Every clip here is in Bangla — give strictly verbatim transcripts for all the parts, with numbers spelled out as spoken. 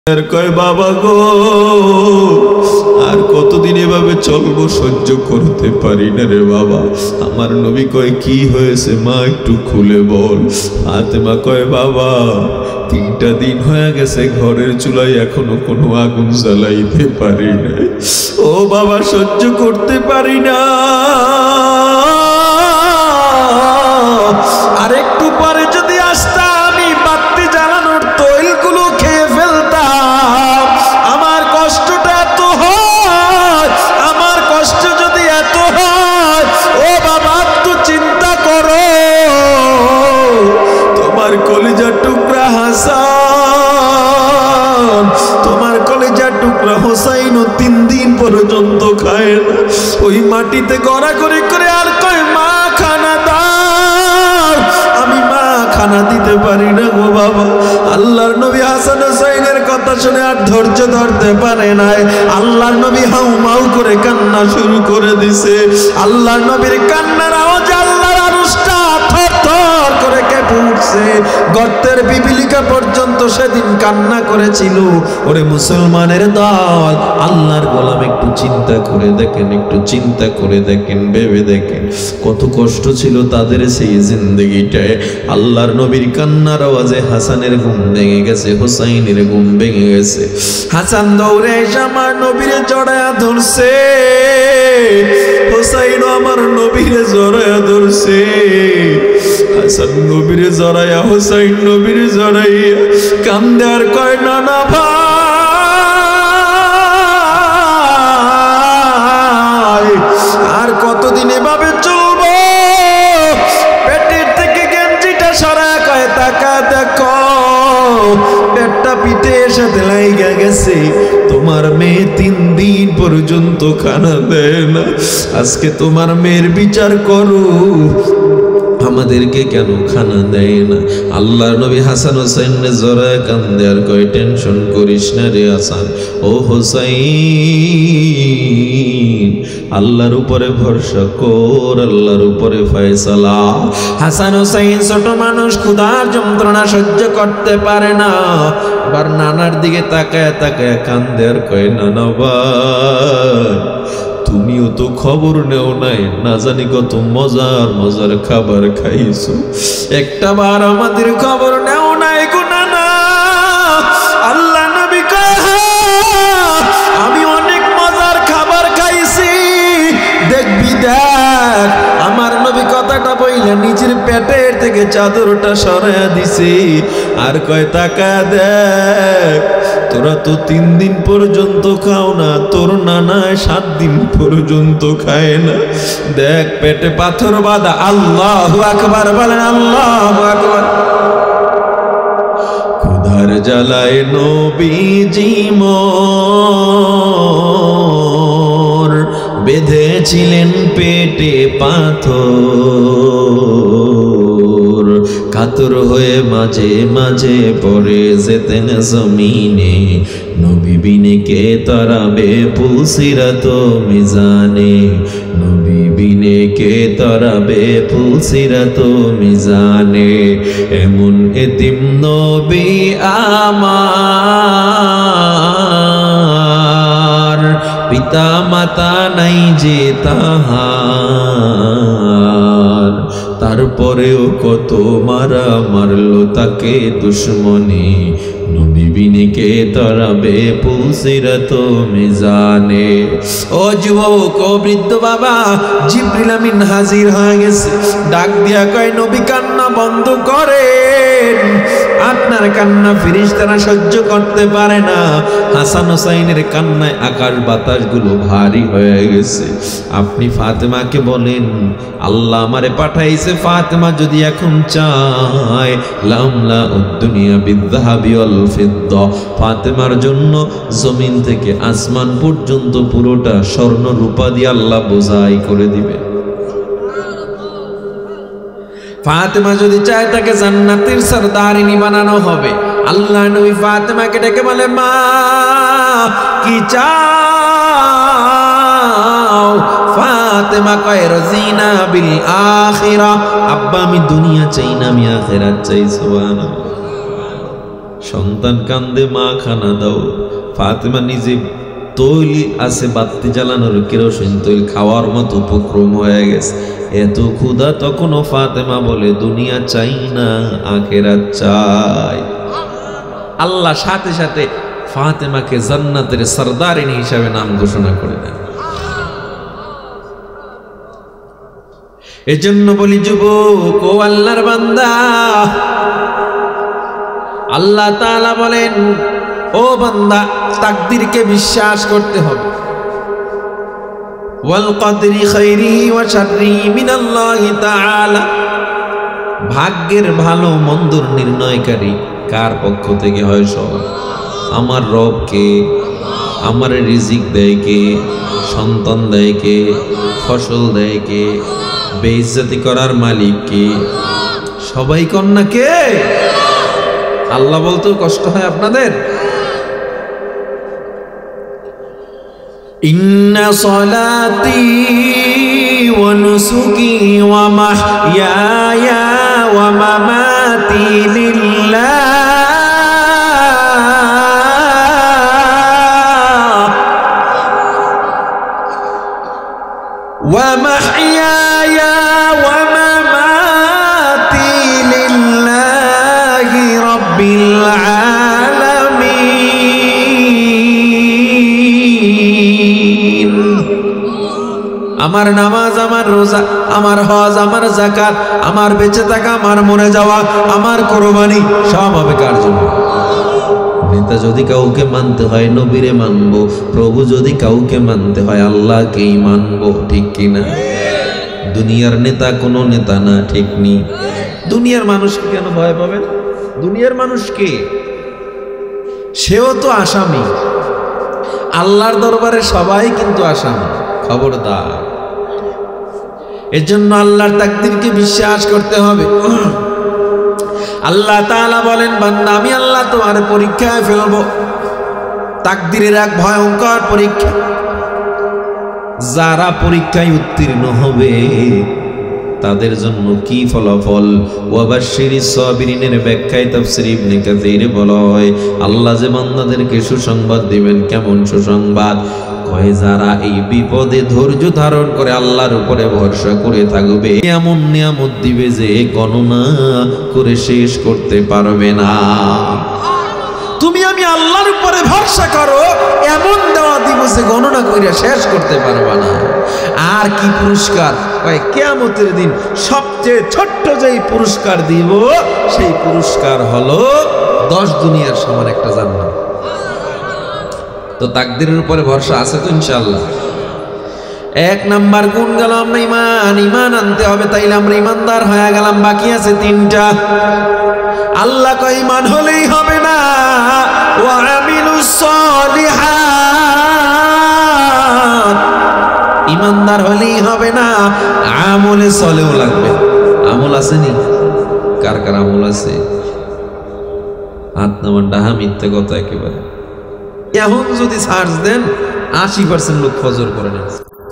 কয় বাবা গো আর কতদিন এভাবে চলবো, সহ্য করতে পারি না রে বাবা। আমার নবী কয় কি হয়েছে মা একটু খুলে বল। ফাতেমা কয় বাবা তিনটা দিন হয়ে গেছে ঘরের চুলায় এখনো কোনো আগুন জ্বালাইতে পারি না। ও বাবা সহ্য করতে পারি না, আর একটু পরে যদি আসতাম আমি বাতি জ্বালানোর তৈলগুলো খেয়ে ফেলতাম। আমার কষ্টটা এত হয়, আমার কষ্ট যদি এত হয়, ও বাবা তো চিন্তা করো তোমার কলিজার টুকরা হাসান, তোমার কলিজার টুকরা হোসাইনও তিন দিন পর্যন্ত খায় না। ওই মাটিতে গড়াগড়ি করে আর কয় মা খানা দাও, আমি মা খানা দিতে পারি না গো বাবা। আল্লাহর নবী হাসান হোসাইনের কথা শুনে আর ধৈর্য ধরতে পারে নাই। আল্লাহর নবী হাউ মাউ করে কান্না শুরু করে দিছে। আল্লাহর নবীর কান্নার আওয়াজে আল্লাহর আরশটা থরথর করে কেঁপে উঠছে। গর্তের পিপিলিকা পর্যন্ত সেদিন কান্না করেছিল। ওরে মুসলমানের দল, আল্লাহর গোলাম একটু চিন্তা করে দেখেন, একটু চিন্তা করে দেখেন, ভেবে দেখেন কত কষ্ট ছিল তাদের সেই জিন্দগিটায়। আল্লাহর নবীর কান্নার আওয়াজে হাসানের ঘুম ভেঙে গেছে, হোসাইনের ঘুম ভেঙে গেছে। হাসান দৌড়ে এসে আমার নবীরে জড়ায়া ধরছে, হোসাইনও আমার নবীরে জড়ায়া ধরছে। হাসান নবীরে জড়াইয়া হোসাইন নবীরে জড়াইয়া কান্দে আর কয় না না ভাই আর কতদিন এভাবে চলবো। পেটের থেকে গেঞ্জিটা সরায়া কয় তাকা দেখো, পেটটা পিঠে সাথে লাইগা গেছে। তোমার মেয়ে তিন দিন পর্যন্ত খানা দেয় না। আজকে তোমার মেয়ের বিচার করো, আমাদেরকে কেন খানা দেয় না। আল্লাহর নবী হাসান হোসাইনের জড়ায় কান্দে আর কয় টেনশন করিস না রে হাসান, ও হোসাইন আল্লাহর উপরে ভরসা কর, আল্লাহর উপরে ফয়সালা। হাসান হোসাইন ছোট মানুষ, ক্ষুধার যন্ত্রণা সহ্য করতে পারে না। আবার নানার দিকে তাকায় তাকায় কান্দে আর কয় নানা ভাই তুমিও তো খবর নেও নাই, না জানি কত মজার মজার খাবার খাইছো, একটা বার আমাদের খবর নেও নাই গো নানা। আল্লাহ নবী কয় আমি অনেক মজার খাবার খাইছি, দেখবি দেখ। আমার নবী কথাটা বইলে নিজের পেটের থেকে চাদরটা সরাইয়া দিছে আর কয় তাকা দেখ, তোরা তো তিন দিন পর্যন্ত খাও না, তোর নানায় সাত দিন পর্যন্ত খায় না। দেখ পেটে পাথর বাঁধা। আল্লাহু আকবার বলেন, আল্লাহু আকবার। ক্ষুধার জ্বালায় নবীজি মোর বেঁধেছিলেন পেটে পাথর, কাতর হয়ে মাঝে মাঝে পড়ে যেতেন জমিনে। নবী বিনে কে তরাবে পুলসিরাত মিজানে, নবী বিনে কে তরাবে পুলসিরাত মিজানে। এমন এতিম নবী আমার, পিতা মাতা নাই যে তাহার, তারপরেও কত মারা মারলো তাকে দুশ্মনে। নবী বিনে কে তরাবে পুলসিরাত মিজানে। ও যুবক, ও বৃদ্ধ বাবা, জিবরিল আমিন হাজির হয়ে গেছে। ডাক দিয়া কয় নবী কান্না বন্ধ করেন, আপনার কান্না ফেরেশতারা সহ্য করতে পারে না। হাসান হোসাইনের কান্নায় আকাশ বাতাস গুলো ভারী হয়ে গেছে। আপনি ফাতেমাকে বলেন আল্লাহ আমারে পাঠাইছে, ফাতেমা যদি এখন চায় লামলা উদ্দুনিয়া বিদ্যাহাবি ওয়াল ফিদ্দা, ফাতেমার জন্য জমিন থেকে আসমান পর্যন্ত পুরোটা স্বর্ণ রূপা দিয়ে আল্লাহ বোঝাই করে দিবে। ফাতেমা যদি চায় তাকে জান্নাতের সরদারিনী বানানো হবে। আল্লাহ নবী ফাতেমাকে ডেকে বলে মা কি চাও? ফাতেমা কয় রাজিনা বিল আখিরা, আব্বা আমি দুনিয়া চাই না, আমি আখিরাত চাই। সুবহানাল্লাহ। সন্তান কান্দে, মা খানা দাও। ফাতেমা নিজে তৈল আছে বাতি জ্বালানোর কেরোসিন তৈল খাওয়ার মতো উপক্রম হয়ে গেছে। এত ক্ষুধা তখনও ফাতেমা বলে দুনিয়া চাই না, আখিরাত চাই। আল্লাহ সাথে সাথে ফাতেমাকে জান্নাতের সরদারিনী হিসাবে নাম ঘোষণা করে দেন। এজন্য বলি যুবক ও আল্লাহর বান্দা, আল্লাহ তাআলা বলেন ও বান্দা তাকদীরকে বিশ্বাস করতে হবে। ওয়াল কদরি খাইরিহি ওয়া শাররিহি মিনাল্লাহি তাআলা, ভাগ্যের ভালো মন্দর নির্ণয়কারী কার পক্ষ থেকে হয়? সব আমার রব কে? আমার রিজিক দেয় কে? সন্তান দেয় কে? ফসল দেয় কে? বেইজ্জতি করার মালিক কে? সবাই কন্যা কে? আল্লাহ বলতেও কষ্ট হয় আপনাদের? ইন্না সলাতি ওয়া নুসুকি ওয়া মাহইয়ায়া ওয়া মামাতি লিল্লাহ ওয়া মাহইয়ায়া ওয়া মামাতি লিল্লাহি রাব্বিল আলামিন। আমার নামাজ, আমার রোজা, আমার হজ, আমার যাকাত, আমার বেঁচে থাকা, আমার মরে যাওয়া, আমার কোরবানি সব হবে কার জন্য? নেতা যদি কাউকে মানতে হয় নবীরে মানবো, প্রভু যদি কাউকে মানতে হয় আল্লাহকেই মানবো, ঠিক কিনা? দুনিয়ার নেতা কোনো নেতা না, ঠিক নি? দুনিয়ার মানুষকে কেন ভয় পাবেন? দুনিয়ার মানুষকে, সেও তো আসামি। আল্লাহর দরবারে সবাই কিন্তু আসামি, খবরদার। এর জন্য আল্লাহর তাকদীরকে বিশ্বাস করতে হবে। আল্লাহ তাআলা বলেন বান্দা আমি আল্লাহ তোমার পরীক্ষায় ফেলবো। তাকদীরের এক ভয়ঙ্কর পরীক্ষা। যারা পরীক্ষায় উত্তীর্ণ হবে তাদের জন্য কি ফলাফল? ওয়াবাশশিরিস সাবিরিনের ব্যাখ্যায় তাফসীর ইবনে কাসীরে বলা হয় আল্লাহ যে বান্দাদেরকে সুসংবাদ দিবেন। কেমন সুসংবাদ? কয় যারা এই বিপদে ধৈর্য ধারণ করে আল্লাহর উপরে ভরসা করে থাকবে, এমন নিয়ামত দিবে যে গণনা করে শেষ করতে পারবে না। তুমি আমি আল্লাহর উপরে ভরসা করো, এমন দেওয়া দিব যে গণনা করে শেষ করতে পারবা না। আর কি পুরস্কার? কয় কিয়ামতের দিন সবচেয়ে ছোট্ট যেই পুরস্কার দিব সেই পুরস্কার হলো দশ দুনিয়ার সমান একটা জান্নাত। তো তাকদীরের উপরে ভরসা আছে তো ইনশাআল্লাহ। এক নাম্বার গুণ গেল আমরা ইমান। ইমান আনতে হবে, তাইলে আমরা ইমানদার হয়ে গেলাম। বাকি আছে তিনটা। আল্লাহ কয় ইমান হলেই হবে না, ওয়া আমিলুস সলিহাত, ইমানদার হলেই হবে না, আমলে সলেও লাগবে। আমল আসেনি? কার কার আমল আছে? হাত নামান। ডাহা মিথ্যে কথা একেবারে। এখন যদি সার্চ দেন আশি পার্সেন্ট লোক ফজর করে না।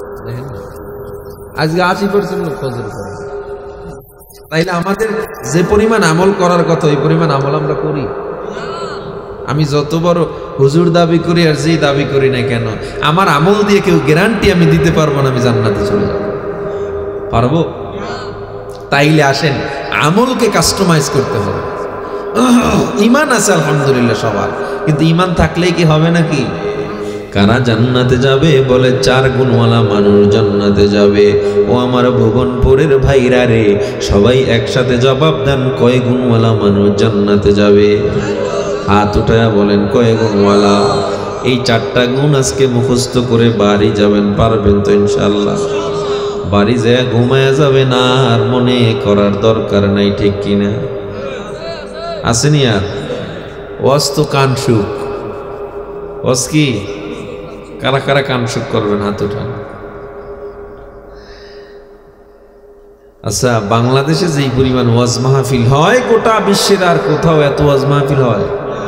আজকে আশি পার্সেন্ট লোক ফজর করে। তাইলে আমাদের যে পরিমাণ আমল করার কথা ওই পরিমাণ আমল আমরা করি? আমি যত বড় হুজুর দাবি করি আর যেই দাবি করি না কেন, আমার আমল দিয়ে কেউ গ্যারান্টি আমি দিতে পারবো না আমি জান্নাতে চলে যাব। পারবো? তাইলে আসেন আমলকে কাস্টমাইজ করতে হবে। ইমান আছে আলহামদুলিল্লাহ সবার, কিন্তু ইমান থাকলেই কি হবে নাকি? কারা জান্নাতে যাবে? বলে চার গুণওয়ালা মানুষ জান্নাতে যাবে। ও আমার ভুবনপুরের ভাইরা রে, সবাই একসাথে জবাব দেন কয় গুণওয়ালা মানুষ জান্নাতে যাবে? হাত উঠায়া বলেন কয় গুণওয়ালা? এই চারটা গুণ আজকে মুখস্থ করে বাড়ি যাবেন, পারবেন তো ইনশাআল্লাহ? বাড়ি যায় ঘুমায়া যাবে না, আর মনে করার দরকার নাই, ঠিক কিনা? আসেনি? আর ওয়াজ তো কানসুক। ওয়াজ কি? কারা কারা কানসুক করবেন? হাত উঠান। আচ্ছা, বাংলাদেশে যেই পরিমাণ ওয়াজ মাহফিল হয় গোটা বিশ্বের আর কোথাও এত ওয়াজ মাহফিল হয়?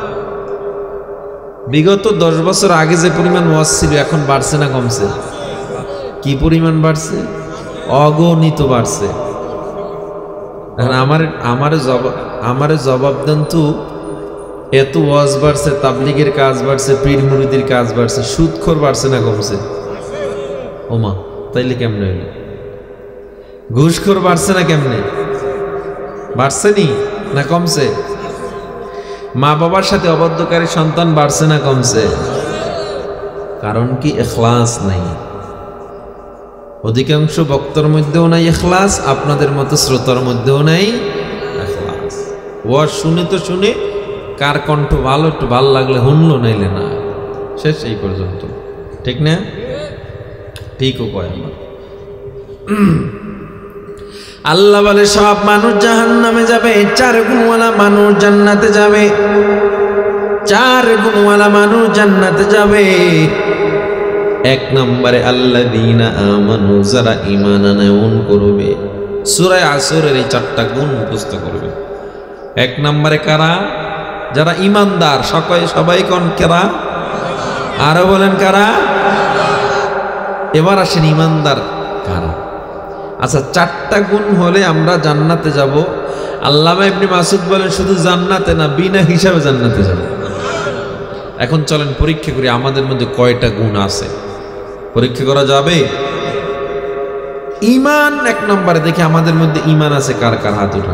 বিগত দশ বছর আগে যে পরিমাণ ওয়াজ ছিল এখন বাড়ছে না কমছে? কি পরিমাণ বাড়ছে? অগণিত বাড়ছে। আমার আমারে জবাব আমারে জবাব দেন তো, এত ওয়াজ বাড়ছে, তাবলিগের কাজ বাড়ছে, পীর মুরিদির কাজ বাড়ছে, সুদখোর বাড়ছে না কমছে? ওমা, তাইলে কেমনে হইল? ঘুষখোর বাড়ছে না কেমনে? বাড়ছে নি না কমছে? মা বাবার সাথে অবাধ্যকারী সন্তান বাড়ছে না কমছে? কারণ কি? ইখলাস নাই। অধিকাংশ বক্তার মধ্যেও নাই ইখলাস, আপনাদের মতো শ্রোতার মধ্যেও নাই ইখলাস। ওয়াজ শুনে তো শুনে কার কণ্ঠ ভালো, একটু ভালো লাগলে শুনলো, নাইলে না, শেষ এই পর্যন্ত। ঠিক না? ঠিকও কয় আমার। আল্লাহ বলে সব মানুষ জাহান্নামে যাবে, চার গুণওয়ালা মানুষ জান্নাতে যাবে। চার গুণওয়ালা মানুষ জান্নাতে যাবে। এক নম্বরে আল্লাযীনা আমানু, যারা ঈমান আনয়ন করবে। সূরা আসরের এই চারটা গুণ মুখস্থ করবে। এক নম্বরে কারা? যারা ঈমানদার। সবাই সবাই কোন কারা? আরো বলেন কারা? এবার আসেন ঈমানদার কারা। আচ্ছা, চারটা গুণ হলে আমরা জান্নাতে যাব। আল্লামা ইবনে মাসউদ বলেন শুধু জান্নাতে না, বিনা হিসাবে জান্নাতে যাব। এখন চলেন পরীক্ষা করি আমাদের মধ্যে কয়টা গুণ আছে। পরীক্ষা করা যাবে? ঈমান এক নম্বরে দেখি আমাদের মধ্যে ঈমান আছে কার কার, হাত উঠান।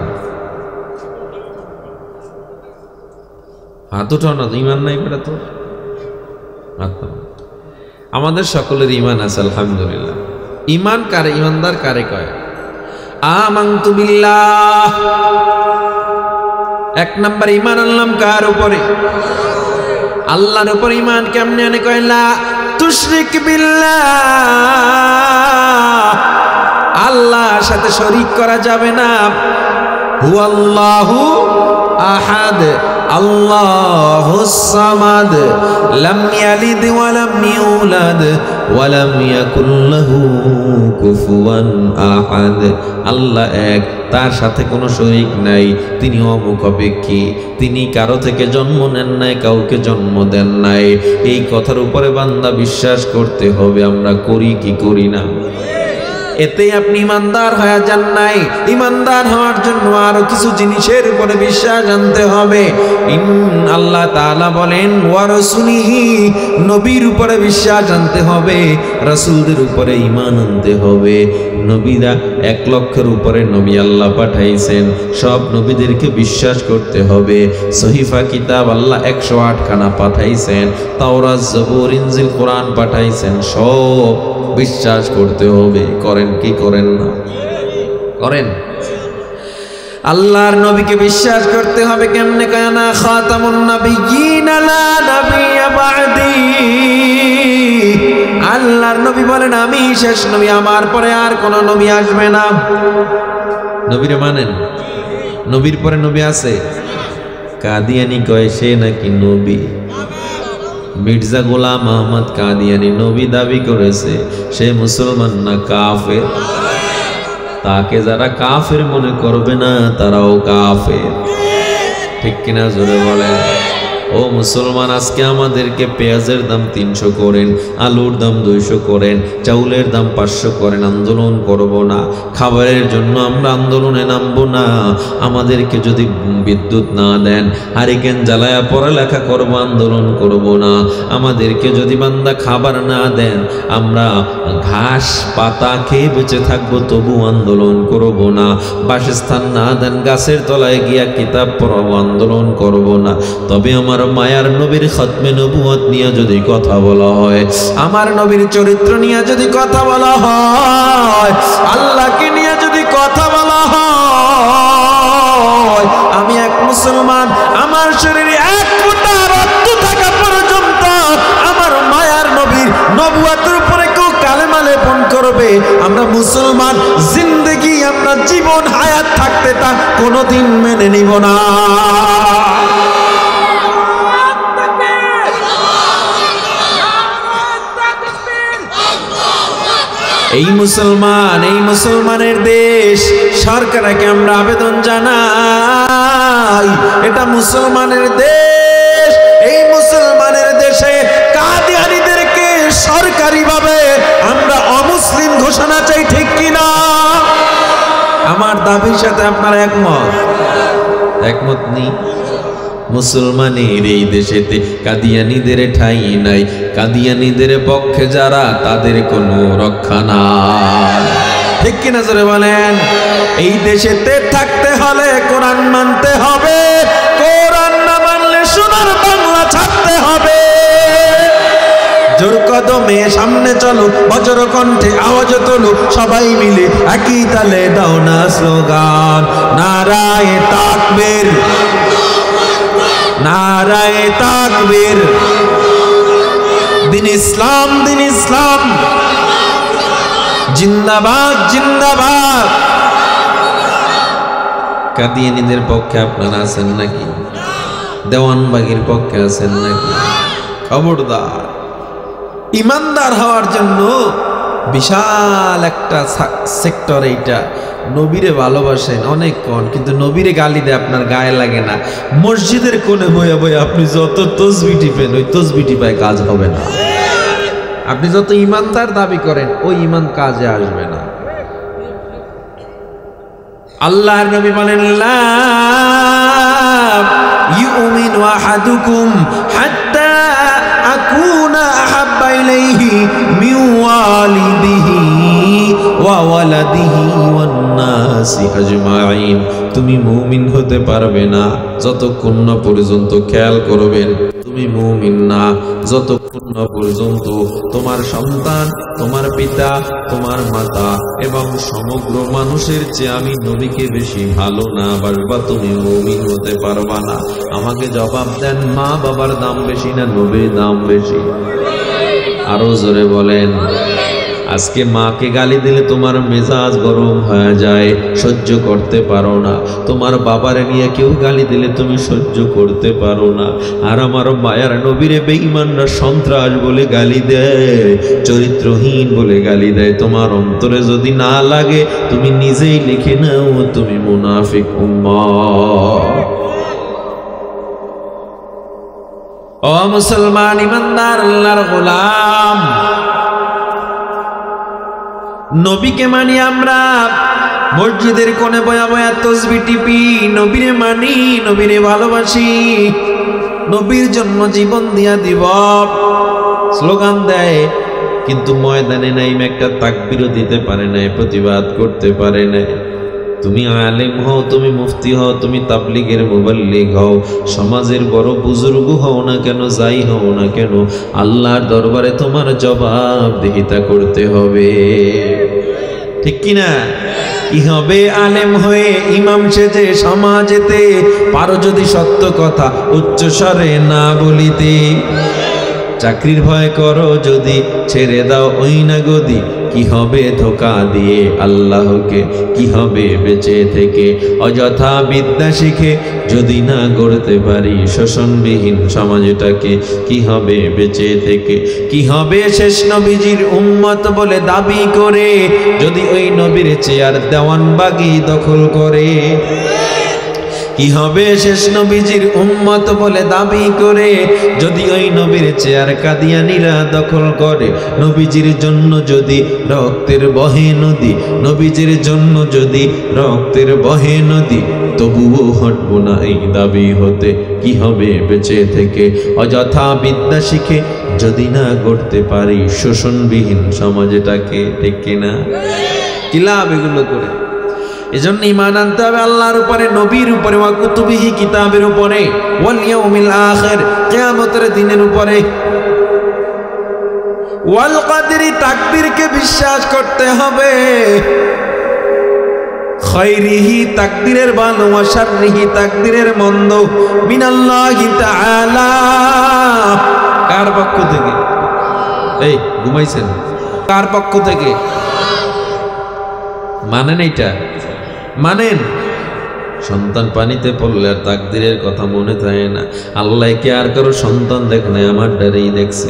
হাত উঠাও না, ঈমান নাই বেটা তো। হাত আমাদের সকলের ঈমান আছে আলহামদুলিল্লাহ। ঈমান কারে, ঈমানদার কারে কয়? আমানতু বিল্লাহ। এক নম্বর ঈমান আনলাম কার উপরে? আল্লাহর উপর। ঈমান কেমনে আনে কয়? লা তুশরিক বিল্লাহ, আল্লাহর সাথে শরীক করা যাবে না। হুয়াল্লাহু আহাদ, আল্লাহুস সামাদ, লাম ইয়ালিদ ওয়া লাম ইউলাদ ওয়া লাম ইয়াকুল লাহু কুফুয়ান আহাদ। আল্লাহ এক, তার সাথে কোনো শরীক নাই, তিনি অমুখাপেক্ষী, তিনি কারো থেকে জন্ম নেন নাই, কাউকে জন্ম দেন নাই। এই কথার উপরে বান্দা বিশ্বাস করতে হবে। আমরা করি কি করি না? এতে আপনি ইমানদার হয়ে যান নাই। ইমানদার হওয়ার জন্য আরো কিছু জিনিসের উপরে বিশ্বাস আনতে হবে। ইন আল্লাহ তাআলা বলেন ওয়া রাসূলিহি, নবীর উপরে বিশ্বাস আনতে হবে, রাসূলদের উপরে ঈমান আনতে হবে। নবীরা এক লক্ষের উপরে নবী আল্লাহ পাঠাইছেন, সব নবীদেরকে বিশ্বাস করতে হবে। সহিফা কিতাব আল্লাহ একশো আট খানা পাঠাইছেন, তাওরাত জবুর ইনজিল কোরআন পাঠাইছেন, সব বিশ্বাস করতে হবে। করেন কি করেন না? করেন। আল্লাহর নবীকে বিশ্বাস করতে হবে কেমনে? কানা খাতামুন নাবিয়্যিন লা নাবিয়্যা বা'দি। আল্লাহর নবী বলেন আমি শেষ নবী, আমার পরে আর কোন নবী আসবে না। নবীরে মানেন? নবীর পরে নবী আছে? কাদিয়ানি কয় সে নাকি নবী। মির্জা গোলাম আহমদ কাদিয়ানি নবী দাবি করেছে, সে মুসলমান না কাফের। তাকে যারা কাফের মনে করবে না তারাও কাফের। ঠিক কিনা জোরে বলেন? ও মুসলমান, আজকে আমাদেরকে পেঁয়াজের দাম তিনশো করেন, আলুর দাম দুইশো করেন, চাউলের দাম পাঁচশো করেন, আন্দোলন করব না। খাবারের জন্য আমরা আন্দোলনে নামবো না। আমাদেরকে যদি বিদ্যুৎ না দেন, হারিকেন জ্বালায়া পড়ালেখা করব, আন্দোলন করব না। আমাদেরকে যদি বান্দা খাবার না দেন, আমরা ঘাস পাতা খেয়ে বেঁচে থাকবো, তবু আন্দোলন করব না। বাসস্থান না দেন, গাছের তলায় গিয়া কিতাব পড়াবো, আন্দোলন করব না। তবে আমার মায়ার নবীর খতমে নবুয়ত নিয়ে যদি কথা বলা হয়, আমার নবীর চরিত্র নিয়ে যদি কথা বলা হয়, আল্লাহকে নিয়ে যদি কথা বলা হয়, আমি এক মুসলমান, আমার শরীরে এক ফোঁটা রক্ত থাকা পর্যন্ত আমার মায়ার নবীর নবুয়তের উপরে কেউ কালেমা লেপন করবে, আমরা মুসলমান জিন্দেগি, আমরা জীবন হায়াত থাকতে তা কোনোদিন মেনে নিব না। এই মুসলমান, এই মুসলমানের দেশ, সরকারকে আমরা আবেদন জানাই, এটা মুসলমানের দেশ। এই মুসলমানের দেশে কাদিয়ানীদেরকে সরকারিভাবে আমরা অমুসলিম ঘোষণা চাই, ঠিক কিনা? আমার দাবির সাথে আপনারা একমত? একমত নেই? মুসলমানের এই দেশেতে কাদিয়ানীদের ঠাঁই নাই, কাদিয়ানীদের পক্ষে যারা তাদের কোনো রক্ষা নাই। ঠিক কিনা জোরে বলেন? এই দেশেতে থাকতে হলে কোরআন মানতে হবে, কোরআন না মানলে সোনার বাংলা ছাড়তে হবে। জোর কদমে সামনে চলো, বজ্র কণ্ঠে আওয়াজ তোলো, সবাই মিলে একই তালে দাও না স্লোগান, নারায়ে তাকবীর, নারায়ে তাকবীর, দিন ইসলাম, দিন ইসলাম, জিন্দাবাদ, জিন্দাবাদ। কাদিয়ানীদের পক্ষে আপনারা আছেন নাকি? দেওয়ানবাগীর পক্ষে আছেন নাকি? খবরদার। ইমানদার হওয়ার জন্য বিশাল একটা সেক্টর এইটা। নবীরে ভালোবাসেন অনেক কোন, কিন্তু নবীরে গালি দেয় আপনার গায়ে লাগে না। মসজিদের কোণে বয়ে বয়ে আপনি যত তসবি টিপেন, ওই তসবি টিপায় কাজ হবে না। আপনি যত ইমানদার দাবি করেন, ওই ইমান কাজে আসবে না। আল্লাহর নবী বলেন, লা ইউমিনু আহাদুকুম হাত্তা আকুনা আহাব্বা ইলাইহি মিন ওয়ালিদিহি ওয়া ওয়ালাদিহি ওয়ান নাসি আজমাইন। তুমি মুমিন হতে পারবে না যতক্ষণ না পর্যন্ত, খেয়াল করবেন, তুমি মুমিন না যতক্ষণ না পর্যন্ত তোমার সন্তান, তোমার পিতা, তোমার মাতা এবং সমগ্র মানুষের চেয়ে আমি নবীকে বেশি ভালো না বাসবা, তুমি মুমিন হতে পারবা না। আমাকে জবাব দেন, মা বাবার দাম বেশি না নবীর দাম বেশি? আরো জোরে বলেন। আজকে মাকে গালি দিলে তোমার মেজাজ গরম হয়ে যায়, সহ্য করতে পারো না। তোমার বাবারে নিয়ে কেউ গালি দিলে তুমি সহ্য করতে পারো না। আর আমার মায়ার নবীরে বেঈমানরা সন্ত্রাস বলে গালি দেয়, চরিত্রহীন বলে গালি দেয়। তোমার অন্তরে যদি না লাগে, তুমি নিজেই লিখে নাও, তুমি মুনাফিক উম্মত। ও মুসলমান ইমানদার আল্লাহর গোলাম, নবীকে মানি আমরা, মসজিদের কোণে বয়া বয়া তসবি টিপি, নবীরে মানি, নবীরে ভালোবাসি, নবীর জন্য জীবন দিয়া দিব, স্লোগান দেয়, কিন্তু ময়দানে নাই একটা তাকবীরও দিতে পারে নাই, প্রতিবাদ করতে পারে নাই। তুমি আলেম হও, তুমি মুফতি হও, তুমি তাবলীগের মুবাল্লিগ হও, সমাজের বড় বুজুর্গ হও না কেন, যাই হও না কেন, আল্লাহর দরবারে তোমার জবাবদিহিতা করতে হবে। ঠিক কিনা? কি হবে আলেম হয়ে, ইমাম সেজে সমাজেতে, পারো যদি সত্য কথা উচ্চ স্বরে না বলিতে। চাকরির ভয় করো যদি, ছেড়ে দাও ওই না গদি। কি হবে ধোকা দিয়ে আল্লাহকে, কি হবে বেঁচে থেকে অযথা বিদ্যা শিখে, যদি না গড়তে পারি শোষণবিহীন সমাজটাকে। কি হবে বেঁচে থেকে, কি হবে শেষ নবীজির উম্মত বলে দাবি করে, যদি ওই নবীর চেয়ার দেওয়ানবাগী দখল করে। কি হবে শেষ নবীজির উম্মত বলে দাবি করে, যদি ওই নবীর চেয়ার কাদিয়ানীরা দখল করে। নবীজির জন্য যদি রক্তের বহে নদী, নবীজির জন্য যদি রক্তের বহে নদী, তবুও হটব না এই দাবি হতে। কি হবে বেঁচে থেকে অযথা বিদ্যা শিখে, যদি না গড়তে পারি শোষণবিহীন সমাজটাকে। ঠিক কিনা? কি লাভ এগুলো করে? এজন্য ঈমান আনতে হবে আল্লাহর উপরে, নবীর উপরে, ওয়া কুতুবিহি কিতাবের উপরে, ওয়াল ইয়াউমিল আখির কিয়ামতের দিনের উপরে, ওয়াল কদরি তাকদীরকে বিশ্বাস করতে হবে। খায়রিহি তাকদীরের ভালো, ওয়া শাররিহি তাকদীরের মন্দ, মিনাল্লাহি তাআলা। কার পক্ষ থেকে? এই ঘুমাইছেন? কার পক্ষ থেকে? মানেন এইটা? মানেন? সন্তান পানিতে পড়লে আর তাকদীরের কথা মনে থাকে না। আল্লাহ কে আর কারো সন্তান দেখ নাই, আমার ডারেই দেখছি।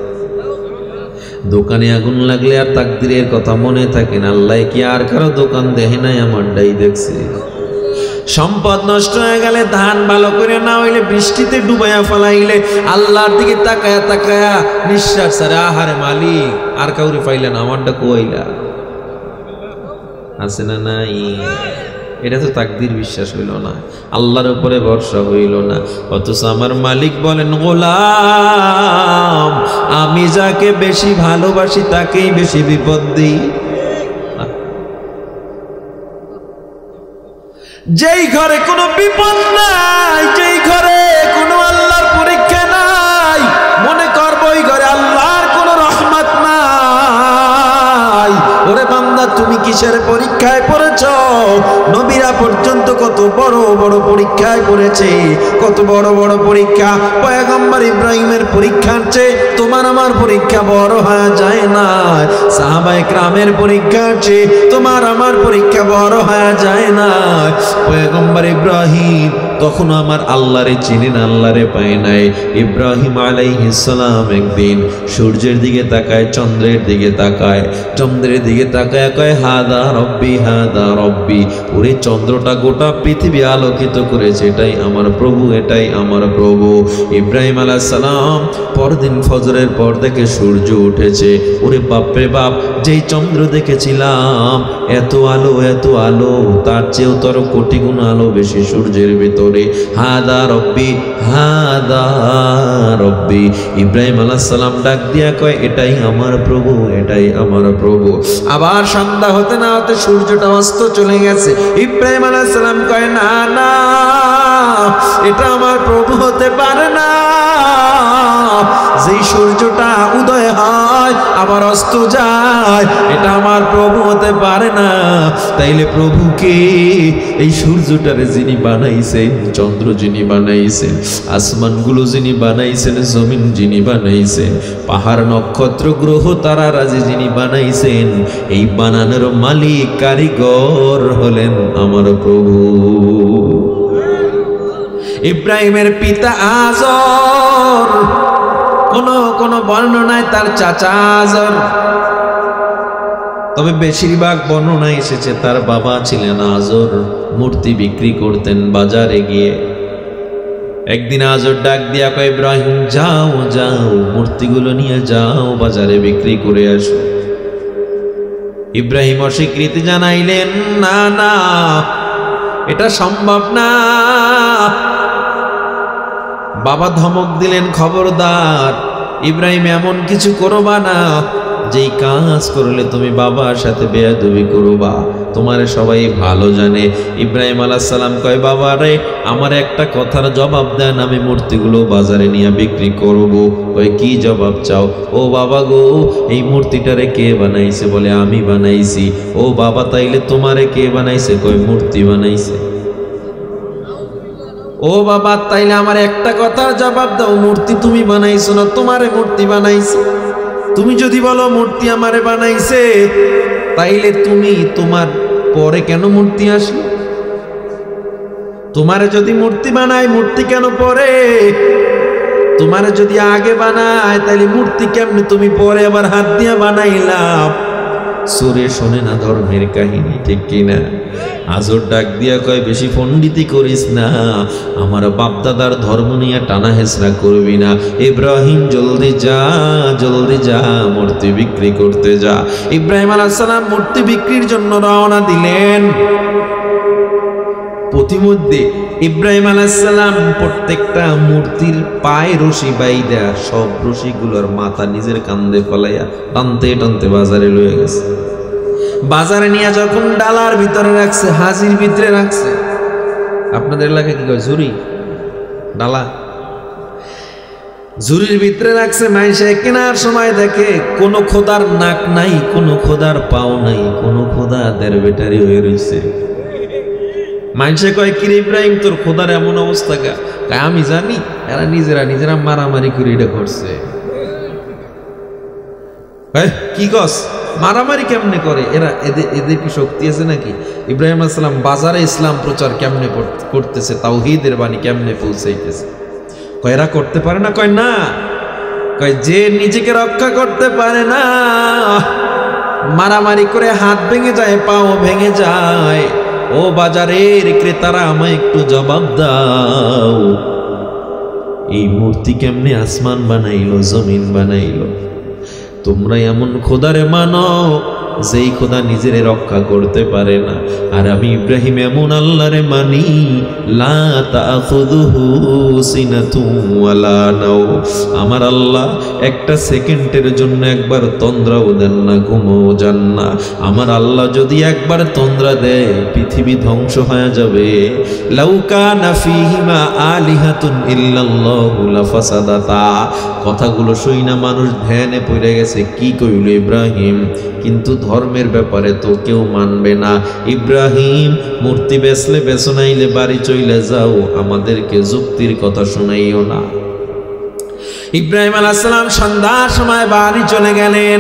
দোকানে আগুন লাগলে আর তাকদীরের কথা মনে থাকে না। আল্লাহ কি আর কারো দোকান দেখে নাই, আমার ডাই দেখছি। সম্পদ নষ্ট হয়ে গেলে, ধান ভালো করে না হইলে, বৃষ্টিতে ডুবাইয়া ফেলাইলে, আল্লাহর দিকে তাকায়া তাকায়া নিঃশ্বাস ছাড়ে, আহারে মালিক আর কাউরে পাইলেন, আমারটা কুয়াইলা। আছে না নাই? এটা তো তাকদীর বিশ্বাস হইল না, আল্লাহর উপরে ভরসা হইল না। অথচ আমার মালিক বলেন, গোলাম আমি যাকে বেশি ভালোবাসি তাকেই বেশি বিপদ দিই। যেই ঘরে কোনো বিপদ নাই, যেই ঘরে কোনো আল্লাহর পরীক্ষা নাই, মনে করবো ওই ঘরে আল্লাহর কোনো রহমত নাই। ওরে বান্দা তুমি কিসের পরীক্ষায় পড়েছ? নবীরা পর্যন্ত কত বড় বড় পরীক্ষায় পড়েছে, কত বড় বড় পরীক্ষা। পয়গম্বর ইব্রাহিমের পরীক্ষার চেয়ে তোমার আমার পরীক্ষা বড় হয়ে যায় না। সাহাবায়ে কেরামের পরীক্ষার চেয়ে তোমার আমার পরীক্ষা বড় হয়ে যায় না। পয়গম্বর ইব্রাহিম তখন আমার আল্লাহরে চিনেন, আল্লাহরে পায় নাই। ইব্রাহিম আলাইহিস সালাম একদিন সূর্যের দিকে তাকায়, চন্দ্রের দিকে তাকায়, চন্দ্রের দিকে তাকায় কয়, হাদা রব্বি হাদা রব্বি। ওরে চন্দ্রটা গোটা পৃথিবী আলোকিত করেছে, এটাই আমার প্রভু, এটাই আমার প্রভু। ইব্রাহিম আলাইহিস সালাম পরদিন ফজরের পর থেকে সূর্য উঠেছে। ওরে বাপরে বাপ, যেই চন্দ্র দেখেছিলাম এত আলো এত আলো, তার চেয়েও তোর কোটি গুণ আলো বেশি সূর্যের ভিতরে। হাদা রব্বি হাদা রব্বি। ইব্রাহিম আলাইহিস সালাম ডাক দিয়া কয়, এটাই আমার প্রভু, এটাই আমার প্রভু। আবার সন্ধ্যা হতে না হতে সূর্যটা অস্ত চলে গেছে। ইব্রাহিম আলাইহিস সালাম কয়, না না, এটা আমার প্রভু হতে পারে না। যেই সূর্যটা উদয় হয় আবার অস্ত যায়, এটা আমার প্রভু হতে পারে না। তাইলে প্রভুকে? এই সূর্যটারে যিনি বানাইছেন, চন্দ্র যিনি বানাইছেন, আসমানগুলো যিনি বানাইছেন, জমিন যিনি বানাইছেন, পাহাড় নক্ষত্র গ্রহ তারারাজি যিনি বানাইছেন, এই বানানোর মালিক কারিগর হলেন আমার প্রভু। ইব্রাহিমের পিতা আজর, কোন কোন বর্ণনায় তার চাচা আজর, তবে বেশিরভাগ বর্ণনায় এসেছে তার বাবা ছিলেন আজর। মূর্তি বিক্রি করতেন বাজারে গিয়ে। একদিন আজর ডাক দিয়া কয়, ইব্রাহিম যাও যাও, মূর্তিগুলো নিয়ে যাও, বাজারে বিক্রি করে আসো। ইব্রাহিম অস্বীকৃতি জানাইলেন, না না, এটা সম্ভব না। বাবা ধমক দিলেন, খবরদার ইব্রাহিম এমন কিছু করবা না যেই কাজ করলে তুমি বাবার সাথে বেয়াদবি করবা। তোমারে সবাই ভালো জানে। ইব্রাহিম আলাইহিস সালাম কয়, বাবা রে, আমার একটা কথার জবাব দেন, আমি মূর্তিগুলো বাজারে নিয়ে বিক্রি করব। কয়, কি জবাব চাও? ও বাবা গো, এই মূর্তিটারে কে বানাইছে? বলে, আমি বানাইছি। ও বাবা, তাইলে তোমারে কে বানাইছে? কয়, মূর্তি বানাইছে। ও বাবা, তাইলে আমার একটা কথার জবাব দাও, মূর্তি তুমি বানাইছো না তোমারে মূর্তি বানাইছে? তুমি যদি বলো মূর্তি আমারে বানাইছে, তাইলে তুমি তোমার পরে কেন মূর্তি আসলো? তোমারে যদি মূর্তি বানায়, মূর্তি কেন পরে? তোমারে যদি আগে বানায়, তাইলে মূর্তি কেমনে তুমি পরে আবার হাত দিয়া বানাইলাম? সুরে শোনে না ধর্মের কাহিনী, ঠিক কিনা? আজর ডাক দিয়া কয়, বেশি পণ্ডিতি করিস না, আমার বাপদাদার ধর্ম নিয়ে টানা হেসরা করবি না। ইব্রাহিম জলদি যা, জলদি যা, মূর্তি বিক্রি করতে যা। ইব্রাহিম আলাইহিস সালাম মূর্তি বিক্রির জন্য রওনা দিলেন। প্রতিমধ্যে ইব্রাহিম আলাইহিস সালাম প্রত্যেকটা মূর্তির পায়ে রশি বাইদা সব রশিগুলোর মাথা নিজের কান্দে ফলাইয়া টানতে টানতে বাজারে লয়ে গেছে। বাজারে নিয়ে যখন ডালার ভিতরে রাখছে, হাজির ভিতরে রাখছে, আপনাদের এলাকায় কি কয়, ঝুড়ি, ডালা, ঝুড়ির ভিতরে রাখছে। মাইসে কেনার সময় দেখে কোনো খোদার নাক নাই, কোনো খোদার পাও নাই, কোনো খোদা দের বেটারি হয়ে রয়েছে। মাইসে কয়, কিরে ইব্রাহিম, তোর খোদার এমন অবস্থা কা? আমি জানি, এরা নিজেরা নিজেরা মারামারি করে এটা করছে। কি কস? মারামারি কেমনে করে এরা? এদের এদের কি শক্তি আছে নাকি? ইব্রাহিম আলাইহিস সালাম বাজারে ইসলাম প্রচার কেমনে করতেছে, তাওহীদের বাণী কেমনে পৌঁছাইতেছে। কয়, এরা করতে পারে না? কয়, না। কয়, যে নিজেকে রক্ষা করতে পারে না, মারামারি করে হাত ভেঙে যায়, পাও ভেঙে যায়। ও বাজারের ক্রেতারা, আমায় একটু জবাব দাও, এই মূর্তি কেমনে আসমান বানাইলো, জমিন বানাইলো? তোমরা এমন খোদারে মানো যেই খোদা নিজেরে রক্ষা করতে পারে না। আর আমি ইব্রাহিম এমন আল্লাহরে মানি, লা তাখুযুহু সিনাতুন ওয়ালা নাওম। আমার আল্লাহ একটা সেকেন্ডের জন্য একবার তন্দ্রাও দেন না, ঘুমও যান না। আমার আল্লাহ যদি একবার তন্দ্রা দেয় পৃথিবী ধ্বংস হয়ে যাবে। লাউ কানা ফীহিমা আলিহাতুন ইল্লাল্লাহু লাফাসাদাতা। কথাগুলো শুই না মানুষ ধ্যানে পড়ে গেছে, কি কইল ইব্রাহিম, কিন্তু ধর্মের ব্যাপারে তো কেউ মানবে না। ইব্রাহিম মূর্তি বেচলে বেচো নাইলে বাড়ি চলে যাও, আমাদেরকে যুক্তির কথা শোনাইও না। ইব্রাহিম আলাইহিস সালাম সন্ধ্যার সময় বাড়ি চলে গেলেন।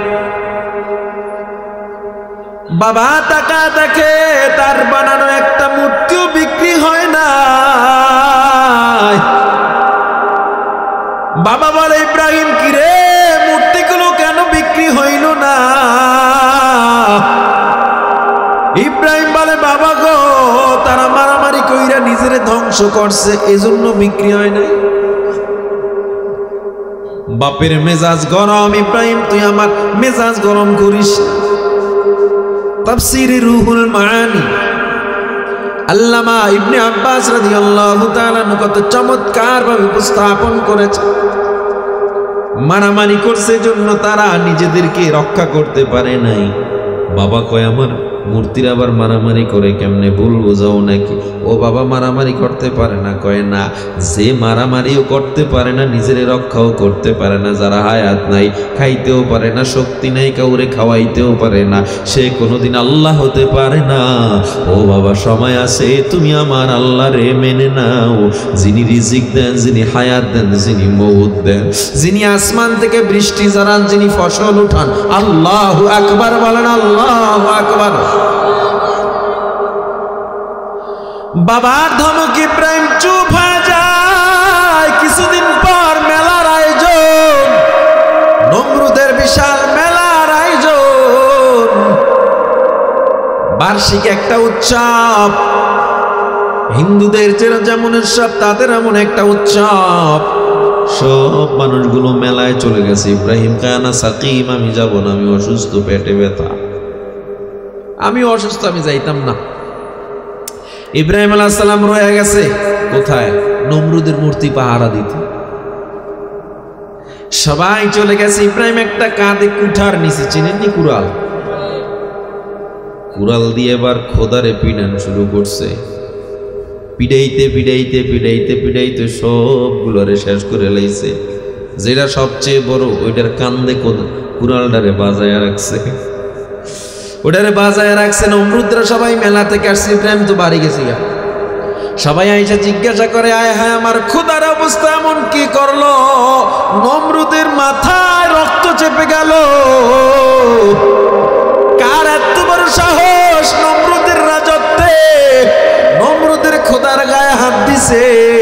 বাবা টাকা দেখে তার বানানো একটা মূর্তিও বিক্রি হয় না। বাবা বলে, ইব্রাহিম কিরে, মূর্তিগুলো কেন বিক্রি হইল না? ইব্রাহিম বলে, বাবা গো, তারা মারামারি কইরা নিজেরে ধ্বংস করছে, এজন্য বিক্রি হয় নাই। বাপের মেজাজ গরম, ইব্রাহিম তুই আমার মেজাজ গরম করিস। তাফসীরে রুহুল মাআনি আল্লামা ইবনে আব্বাস রাদিয়াল্লাহু তাআলা কত চমৎকার ভাবে উপস্থাপন করেছে। মারামারি করছে জন্য তারা নিজেদেরকে রক্ষা করতে পারে নাই। বাবা কয়, আমার মূর্তির আবার মারামারি করে কেমনে, ভুল বোঝাও নাকি? ও বাবা মারামারি করতে পারে না। কয় না, যে মারামারিও করতে পারে না, নিজের রক্ষাও করতে পারে না, যারা হায়াত নাই, খাইতেও পারে না, শক্তি নাই, কাউরে খাওয়াইতেও পারে না, সে কোনোদিন আল্লাহ হতে পারে না। ও বাবা সময় আছে, তুমি আমার আল্লাহ রে মেনে নাও, যিনি রিজিক দেন, যিনি হায়াত দেন, যিনি মউত দেন, যিনি আসমান থেকে বৃষ্টি ঝরান, যিনি ফসল উঠান। আল্লাহু আকবার বলেন, আল্লাহু আকবার। বাবার ধমক ইব্রাহিম চুপ হয়ে যায়। কিছুদিন পর মেলার আয়োজন, নমরুদের বিশাল মেলার আয়োজন, বার্ষিক একটা উৎসব। হিন্দুদের যেমন উৎসব, তাদের এমন একটা উৎসব। সব মানুষগুলো মেলায় চলে গেছে। ইব্রাহিম কানা সাকিম, আমি যাব না, আমি অসুস্থ, পেটে ব্যথা, আমি অসুস্থ, আমি যাইতাম না। ইব্রাহিম আলাইহিস সালাম রয়ে গেছে কোথায়? নমরুদের মূর্তি পাহারা দিতে। সবাই চলে গেছে। ইব্রাহিম একটা কাঁধে কুঠার নিচে, চিনেননি কুড়াল? কুড়াল দিয়ে এবার খোদারে পিডান শুরু করছে। পিড়াইতে পিড়াইতে পিড়াইতে পিড়াইতে সবগুলোরে শেষ করে লাইছে। যেটা সবচেয়ে বড় ওইটার কান্দে কুড়ালটারে বাজায় রাখছে, ওটারে বাজায় রাখছে। নমরুদরা সবাই মেলা থেকে আসছে, ইব্রাহিম তো বাড়ি গেছি। সবাই আইসা জিজ্ঞাসা করে, আয় হায়, আমার খোদার অবস্থা এমন কি করলো? নমরুদের মাথায় রক্ত চেপে গেল। কার এত বড় সাহস নমরুদের রাজত্বে নমরুদের খোদার গায়ে হাত দিছে?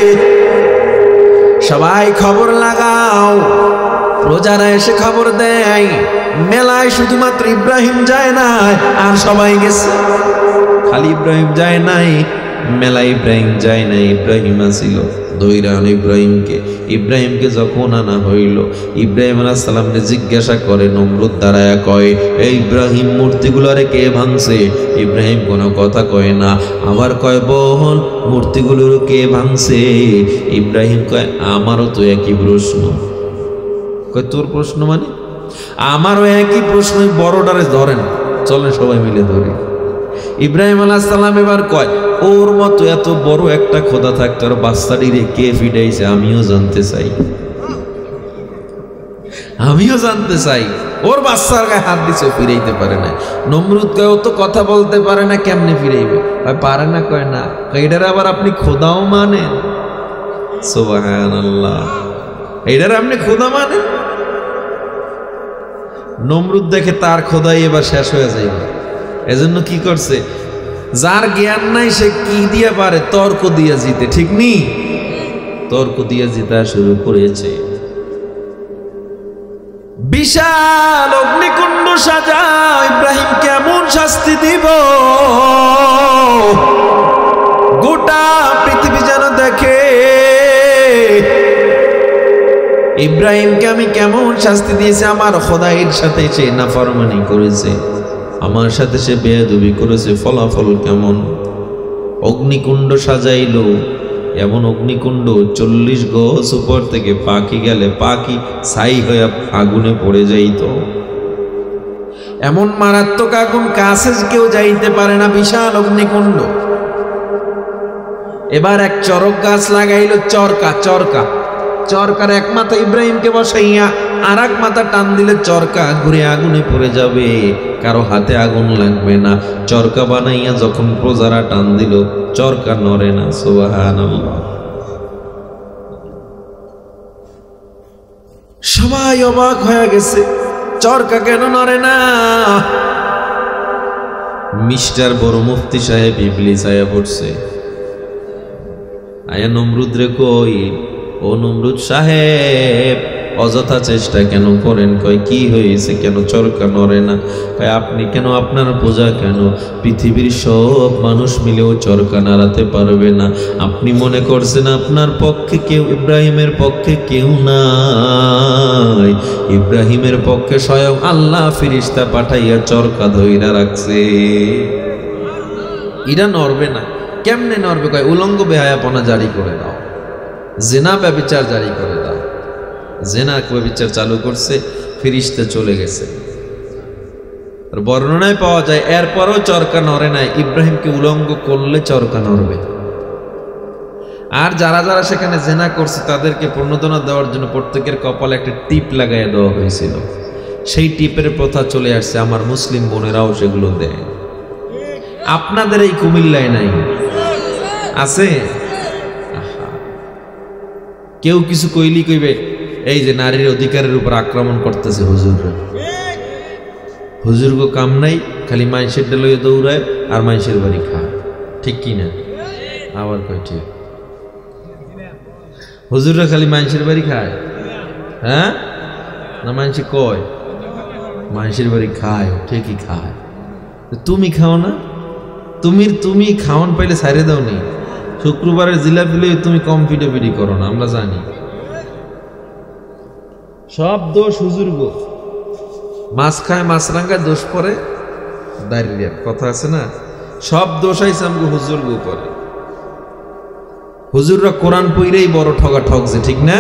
সবাই খবর লাগাও। প্রজারা এসে খবর দেয়, মেলায় শুধুমাত্র ইব্রাহিম যায় না, আর সবাই গেছে। খালি ইব্রাহিম যায় নাই, মেলায় ইব্রাহিম যায় নাই, ইব্রাহিম আসিল। দৈরান ইব্রাহিমকে ইব্রাহিমকে যখন আনা হইল, ইব্রাহিম আলাইহিস সালামকে জিজ্ঞাসা করে নমরুদ দাঁড়ায়া, কয়, এই ইব্রাহিম মূর্তিগুলোরে কে ভাঙছে? ইব্রাহিম কোনো কথা কয় না। আবার কয়, বোন মূর্তিগুলোর কে ভাঙছে? ইব্রাহিম কয়, আমারও তো একই প্রশ্ন। কয়, তোর প্রশ্ন মানে? আমারও একই প্রশ্ন। বড়টারে ধরেন, চলেন সবাই মিলে ধরি। ইব্রাহিম আলাইহিস সালাম এবার কয়, ওর মতো এত বড় একটা খোদা থাকতে আর বাচ্চাটিরে কে ফিডাইছে আমিও জানতে চাই, আমিও জানতে চাই। ওর বাচ্চার গায়ে হাত দিছে, ফিরাইতে পারে না। নমরুদ কয়, ও তো কথা বলতে পারে না, কেমনে ফিরাইবে? পারে না। কয় না। এটার আবার আপনি খোদাও মানেন? সুবহানাল্লাহ, এটার আপনি খোদা মানেন? নমরুদ দেখে তার খোদাই এবার শেষ হয়ে যাইবে। এজন্য কি করছে? যার জ্ঞান নাই সে কি দিয়ে পারে? তর্ক দিয়ে জিতে, ঠিক নি? তর্ক দিয়ে জিতা শুরু করেছে। বিশাল অগ্নিকুণ্ড সাজা, ইব্রাহিম কেমন শাস্তি দিব? গোটা পৃথিবী যেন দেখে ইব্রাহিমকে আমি কেমন শাস্তি দিয়েছি। আমার খোদাইয়ের সাথে সে নাফরমানি করেছে। আমার সাথে সে বেয়াদবি করেছে, ফলাফল কেমন? অগ্নিকুণ্ড সাজাইল, এমন অগ্নিকুণ্ড চল্লিশ গজ উপর থেকে পাখি গেলে পাখি ছাই হয়ে আগুনে পড়ে যাইত। এমন মারাত্মক আগুন, কাছে কেউ যাইতে পারে না, বিশাল অগ্নিকুণ্ড। এবার এক চরক গাছ লাগাইল, চরকা চরকা চরকার এক মাথা ইব্রাহিমকে বসাইয়া আর এক মাথা টান দিলে চরকা ঘুরে আগুনে পড়ে যাবে, কারো হাতে আগুন লাগবে না। চরকা বানাইয়া যখন প্রজারা টান দিল, চরকা নড়ে না। সুবহানাল্লাহ। সবাই অবাক হয়ে গেছে, চরকা কেন নড়ে না? মিস্টার বড় মুফতি সাহেব ইবলিস আয়া পড়ছে। আয়া নমরুদ রে কই, ও নমরুদ সাহেব অযথা চেষ্টা কেন করেন? কয় কি হয়েছে, কেন চরকা নড়ে না? কয় আপনি কেন, আপনার বোঝা কেন? পৃথিবীর সব মানুষ মিলেও চরকা নাড়াতে পারবে না। আপনি মনে করছেন আপনার পক্ষে কেউ, ইব্রাহিমের পক্ষে কেউ নাই। ইব্রাহিমের পক্ষে স্বয়ং আল্লাহ ফিরিস্তা পাঠাইয়া চরকা ধইরা রাখছে। এরা নড়বে না। কেমনে নড়বে? কয় উলঙ্গ বেহায়াপনা জারি করে দাও, জেনা ব্যভিচার জারি করে দাও। জেনা ব্যভিচার চালু করছে, ফিরিস্তা চলে গেছে। বর্ণনায় পাওয়া যায় এরপরও চরকা নড়ে নাই। ইব্রাহিমকে উলঙ্গ করলে চরকা নড়বে। আর যারা যারা সেখানে জেনা করছে তাদেরকে প্রণোদনা দেওয়ার জন্য প্রত্যেকের কপালে একটা টিপ লাগাইয়া দেওয়া হয়েছিল। সেই টিপের প্রথা চলে আসছে, আমার মুসলিম বোনেরাও সেগুলো দেয়। আপনাদের এই কুমিল্লায় নাই? আছে? কেউ কিছু কইলি কইবে এই যে নারীর অধিকারের উপর আক্রমণ করতেছে হুজুররা। হুজুরগো কাম নাই, খালি মাইনসের লইয়া দৌড়ায় আর মাইনসের বাড়ি খায়। ঠিক কি না? আবার কয় ঠিক। হুজুররা খালি মাইনসের বাড়ি খায়? হ্যাঁ না, মাইনসে কয় মাইনসের বাড়ি খায়, ঠিকই খায়। তুমি খাও না? তুমি তুমি খাওয়ান পাইলে সাইরে দাও নি। শুক্রবারের জিলাপি লইয়ে তুমি কম পিটাপিটি করো না, আমরা জানি। সব দোষ হুজুর গো। মাছ খায় মাছরাঙ্গা দোষ পরে দাঁড়িয়ে কথা আছে না, সব দোষ আইছে আমগো হুজুর গো করে। হুজুররা কোরআন পইরেই বড় ঠগা ঠকছে, ঠিক না?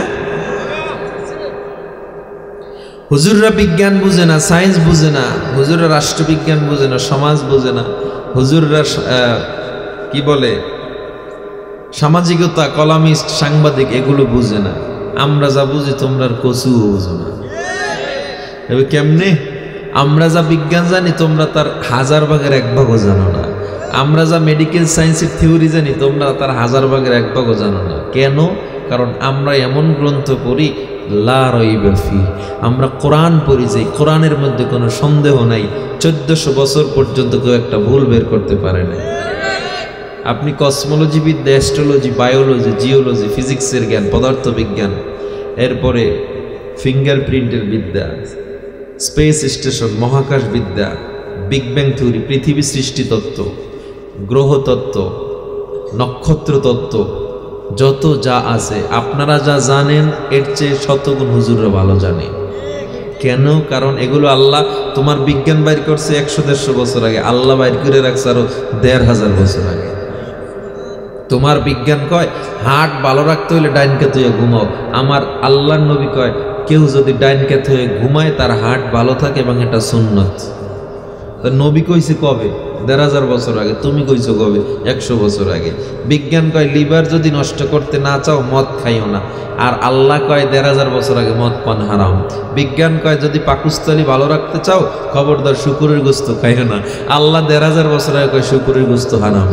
হুজুররা বিজ্ঞান বুঝে না, সায়েন্স বুঝে না, হুজুররা রাষ্ট্রবিজ্ঞান বুঝে না, সমাজ বুঝে না, হুজুররা কি বলে সামাজিকতা, কলামিস্ট, সাংবাদিক এগুলো বুঝে না। আমরা যা বুঝি তোমরা কচু বুঝো না। এবার কেমনে? আমরা যা বিজ্ঞান জানি তোমরা তার হাজার ভাগের এক ভাগও জানো না। আমরা যা মেডিকেল সায়েন্সের থিওরি জানি তোমরা তার হাজার ভাগের এক ভাগও জানো না। কেন? কারণ আমরা এমন গ্রন্থ পড়ি লা রাইবা ফি, আমরা কোরআন পড়ি যে কোরআনের মধ্যে কোনো সন্দেহ নাই। চোদ্দশো বছর পর্যন্ত কেউ একটা ভুল বের করতে পারে না। আপনি কসমোলজি বিদ্যা, অ্যাস্ট্রোলজি, বায়োলজি, জিওলজি, ফিজিক্সের জ্ঞান, পদার্থবিজ্ঞান, এরপরে ফিঙ্গারপ্রিন্টের বিদ্যা, স্পেস স্টেশন, মহাকাশ বিদ্যা, বিগ ব্যাং থিওরি, পৃথিবী সৃষ্টি তত্ত্ব, গ্রহ তত্ত্ব, নক্ষত্র তত্ত্ব, যত যা আছে আপনারা যা জানেন এর চেয়ে শতগুণ হুজুররা ভালো জানে। কেন? কারণ এগুলো আল্লাহ, তোমার বিজ্ঞান বাইর করছে একশো দেড়শো বছর আগে, আল্লাহ বাইর করে রাখছে আরো দেড় হাজার বছর আগে। তোমার বিজ্ঞান কয় হার্ট ভালো রাখতে হলে ডাইন কাত হয়ে ঘুমাও, আমার আল্লাহর নবী কয় কেউ যদি ডাইন কাত হয়ে ঘুমায় তার হার্ট ভালো থাকে এবং এটা সুন্নত। তা নবী কইছে কবে? দেড় হাজার বছর আগে। তুমি কইছো কবে? একশো বছর আগে। বিজ্ঞান কয় লিভার যদি নষ্ট করতে না চাও মদ খাইও না, আর আল্লাহ কয় দেড় হাজার বছর আগে মদ পান হারাম। বিজ্ঞান কয় যদি পাকস্থলী ভালো রাখতে চাও খবরদার শুকুরের গোস্ত খাইও না, আল্লাহ দেড় হাজার বছর আগে কয় শুকুরের গোস্ত হারাম।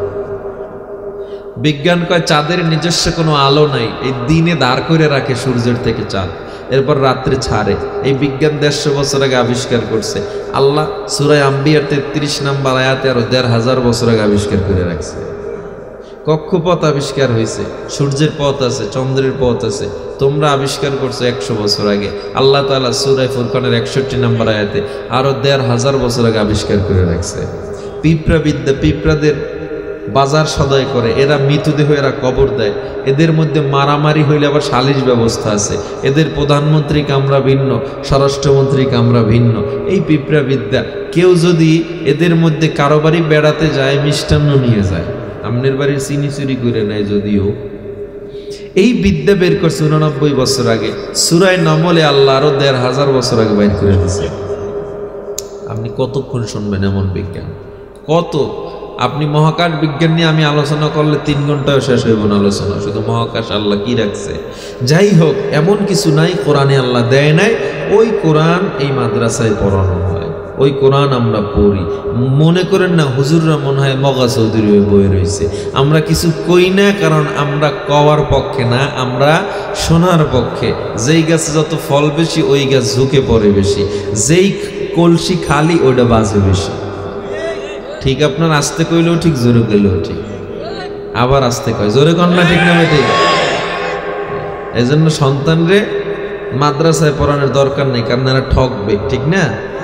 বিজ্ঞান কয় চাঁদের নিজস্ব কোনো আলো নাই, এই দিনে দাঁড় করে রাখে সূর্যের থেকে চাঁদ, এরপর রাত্রে ছাড়ে। এই বিজ্ঞান দেড়শো বছর আগে আবিষ্কার করছে আল্লাহ। সূরা আম্বিয়ার তেত্রিশ নাম্বার আয়াতে আরো দেড় হাজার বছর আগে আবিষ্কার করে রাখছে। কক্ষপথ আবিষ্কার হয়েছে, সূর্যের পথ আছে, চন্দ্রের পথ আছে, তোমরা আবিষ্কার করছো একশো বছর আগে। আল্লাহ তাআলা সূরা ফুরকানের একষট্টি নাম্বার আয়াতে আরো দেড় হাজার বছর আগে আবিষ্কার করে রাখছে। পিঁপড়া বিদ্যা, পিঁপড়াদের বাজার সদাই করে, এরা মৃতদেহ এরা কবর দেয়, এদের মধ্যে মারামারি হইলে আবার সালিশ ব্যবস্থা আছে, এদের প্রধানমন্ত্রী কামরা ভিন্ন, স্বরাষ্ট্রমন্ত্রী কামরা ভিন্ন, এই পিঁপড়া বিদ্যা। কেউ যদি এদের মধ্যে কারো বাড়ি বেড়াতে যায় মিষ্টান্ন নিয়ে যায়, আমনের বাড়ির চিনি চুরি করে নেয় যদিও, এই বিদ্যা বের করছে উননব্বই বছর আগে। সূরা নামলে আল্লাহ আরো দেড় হাজার বছর আগে বাইর করে দিচ্ছে। আপনি কতক্ষণ শুনবেন এমন বিজ্ঞান? কত? আপনি মহাকাশ বিজ্ঞান নিয়ে আমি আলোচনা করলে তিন ঘন্টাও শেষ হইব না আলোচনা, শুধু মহাকাশ আল্লাহ কি রাখছে। যাই হোক, এমন কিছু নাই কোরআনে আল্লাহ দেয় নাই, ওই কোরআন এই মাদ্রাসায় পড়ানো হয়, ওই কোরআন আমরা পড়ি। মনে করেন না হুজুররা মনে হয় মগা চৌধুরী বই রয়েছে। আমরা কিছু কই না, কারণ আমরা কওয়ার পক্ষে না, আমরা শোনার পক্ষে। যেই গাছে যত ফল বেশি ওই গাছ ঝুঁকে পড়ে বেশি, যেই কলসি খালি ওইটা বাজে বেশি। ঠিক আপনার আস্তে কইলেও ঠিক, জোরে কইলেও ঠিক, আবার আস্তে কয়, জোরে কন্যা ঠিক না ঠিক। এই জন্য সন্তানরে মাদ্রাসায় পড়ানোর দরকার নেই, কারণ এরা ঠকবে, ঠিক না?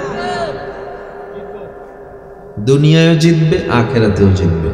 দুনিয়ায়ও জিতবে, আখেরাতেও জিতবে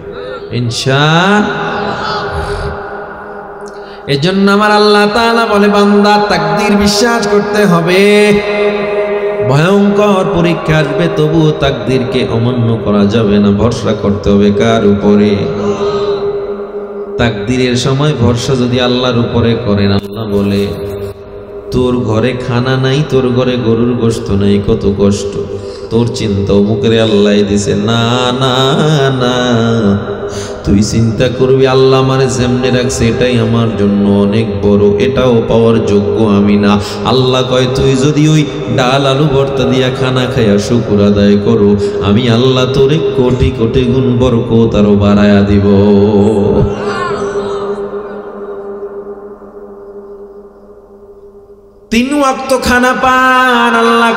ইনশাআল্লাহ। এজন্য আমার আল্লাহ তাআলা বলে, বান্দা তাকদীর বিশ্বাস করতে হবে। ভয়ঙ্কর পরীক্ষা আসবে, তবুও তাকদীরকে অমান্য করা যাবে না, ভরসা করতে হবে কার উপরে? তাকদীরের সময় ভরসা যদি আল্লাহর উপরে করেন, আল্লাহ বলে তোর ঘরে খানা নাই, তোর ঘরে গরুর গোশত নাই, কত কষ্ট, তোর চিন্তা অমুকের আল্লাহ দিছে। না না না, তুই চিন্তা করবি আল্লাহ আমারে যেমনে রাখছে এটাই আমার জন্য অনেক বড়, এটাও পাওয়ার যোগ্য আমি না। আল্লাহ কয় তুই যদি ওই ডাল আলু ভর্তা দিয়া খানা খাইয়া শুকর আদায় করো, আমি আল্লাহ তোরে কোটি কোটি গুণ বরকত আরো বাড়ায়া দিব। তিন ওয়াক্ত খানা পান আল্লাহ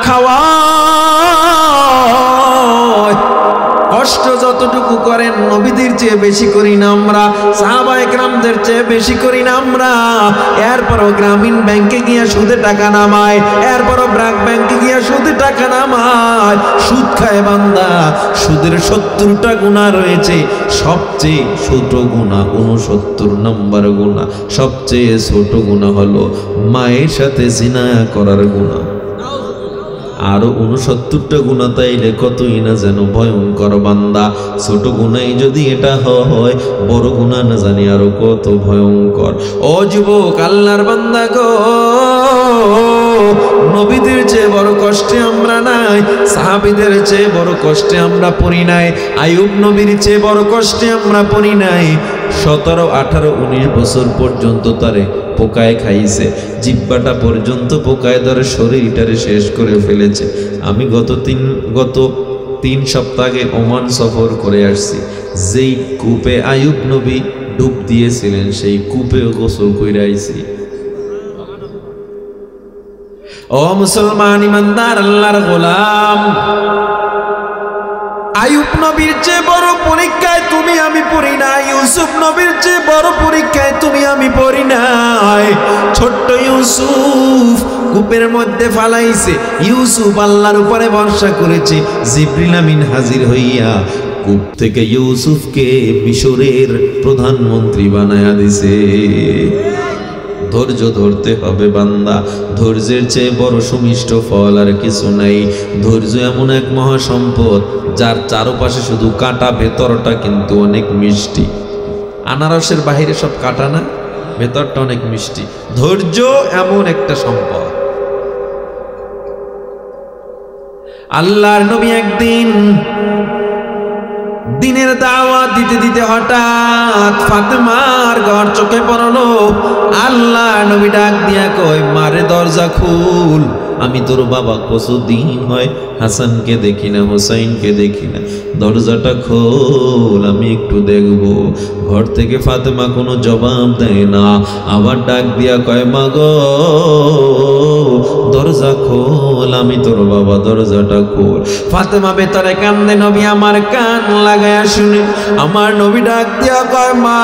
খাওয়ায়। কষ্ট যতটুকু করেন নবীদের চেয়ে বেশি করি না আমরা, সাহাবায়ে কেরামদের চেয়ে বেশি করি না আমরা। এরপরও গ্রামীণ ব্যাংকে গিয়া সুদে টাকা নামায়, এরপরও ব্র্যাক ব্যাংকে গিয়া সুদে টাকা নামায়, সুদ খায় বান্দা। সুদের সত্তরটা গুনাহ রয়েছে, সবচেয়ে ছোট গুনাহ উনসত্তর নম্বর গুনাহ, সবচেয়ে ছোট গুনাহ হলো মায়ের সাথে জিনা করার গুনাহ। আরো উনসত্তরটা গুনাহ, তাইলে কতই না যেন ভয়ঙ্কর বান্দা। ছোট গুনাই যদি এটা হয়, বড় গুনাহ না জানি আরো কত ভয়ঙ্কর। ও যুবক, আল্লাহর বান্দা গো, নবীদের চেয়ে বড় কষ্টে আমরা নাই, সাহাবীদের চেয়ে বড় কষ্টে আমরা পড়ি নাই, আইয়ুব নবীর চেয়ে বড় কষ্টে আমরা পড়ি নাই। সতেরো আঠারো উনিশ বছর পর্যন্ত তারে পোকায় খাইছে, জিব্বাটা পর্যন্ত পোকায় ধরে শরীরটারে শেষ করে ফেলেছে। আমি গত তিন গত তিন সপ্তাহ আগে ওমান সফর করে আসছি, যেই কূপে আইয়ুব নবী ডুব দিয়েছিলেন সেই কূপেও গোসল করে আইছি। ও মুসলমান ইমানদার আল্লাহর গোলাম, আইয়ুব নবীর চেয়ে বড় পরীক্ষায় তুমি আমি পড়ি নাই, ইউসুফ নবীর চেয়ে বড় পরীক্ষায় তুমি আমি পড়ি নাই। ছোট্ট ইউসুফ কূপের মধ্যে ফালাইছে, ইউসুফ আল্লাহর উপরে ভরসা করেছে, জিবরিল আমিন হাজির হইয়া কূপ থেকে ইউসুফকে মিশরের প্রধানমন্ত্রী বানায়া দিছে। ধৈর্য ধরতে হবে বান্দা, ধৈর্যের চেয়ে বড় সুমিষ্ট ফল আর কিছু নাই। ধৈর্য এমন এক মহাসম্পদ, যার চারপাশে শুধু কাঁটা, ভেতরটা কিন্তু অনেক মিষ্টি। আনারসের বাহিরে সব কাঁটা না, ভেতরটা অনেক মিষ্টি। ধৈর্য এমন একটা সম্পদ। আল্লাহর নবী একদিন দিনের দাওয়াত দিতে দিতে হঠাৎ ফাতেমার ঘর চোখে পড়লো। আল্লাহ নবী ডাক দিয়া কয়, মারে দরজা খুল, আমি তোর বাবা কতদিন হয় হাসানকে দেখি না, হোসাইনকে দেখি না, দরজাটা খোল, আমি একটু দেখবো। ঘর থেকে ফাতেমা কোনো জবাব দেয় না, আবার ডাক দিয়া কয়, মা গো দরজা খোল, আমি তোর বাবা, দরজাটা খোল। ফাতেমা ভেতরে কান্দে, নবী আমার কান লাগায়া শুনে। আমার নবী ডাক দিয়া কয়, মা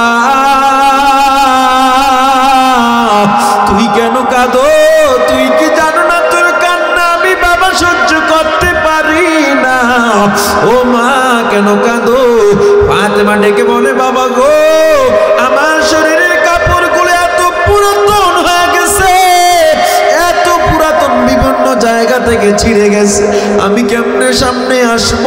তুই কেন কাঁদো? তুই কি জানো না তোর কান্না আমি বাবা সহ্য করতে পারি না? ও মা কেন কাঁদো? ফাতেমা ডেকে বলে, থেকে ছিঁড়ে গেছে, আমি কেমনে সামনে আসব?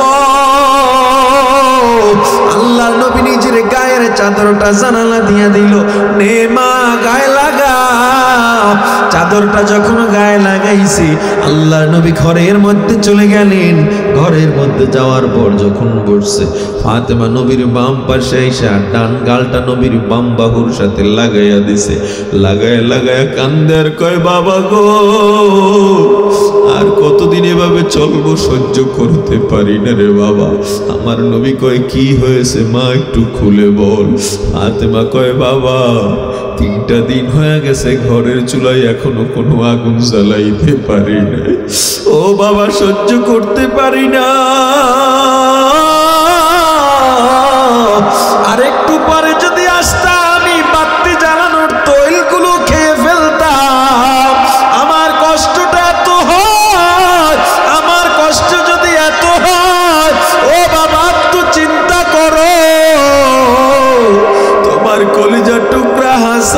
আল্লাহর নবী নিজের গায়ের চাদরটা জানালা দিয়া দিল, নে মা গায়ে লাগা। চাদরটা যখন গায়ে লাগাইছি, আল্লাহর নবী ঘরের মধ্যে চলে গেলেন। ঘরের মধ্যে যাওয়ার পর যখন বসছে, ফাতেমা নবীর বাম পাশে এসে ডান গালটা নবীর বাম বাহুর সাথে লাগাইয়া দিছে। লাগায় লাগায় কান্দে আর কয়, বাবা গো, আর কতদিন এভাবে চলবো, সহ্য করতে পারি না রে বাবা। আমার নবী কয়, কি হয়েছে মা, একটু খুলে বল। ফাতেমা কয়, বাবা তিনটা দিন হয়ে গেছে ঘরের চুলায় এখনো কোনো আগুন জ্বালাইতে পারি না। ও বাবা, সহ্য করতে পারি না। আর একটু পরে যদি আসতাম, আমি বাতি জ্বালানোর তৈলগুলো খেয়ে ফেলতাম। আমার কষ্টটা এত হয়, আমার কষ্ট যদি এত হয়, ও বাবা একটু চিন্তা করো। তোমার কলিজার টুকরা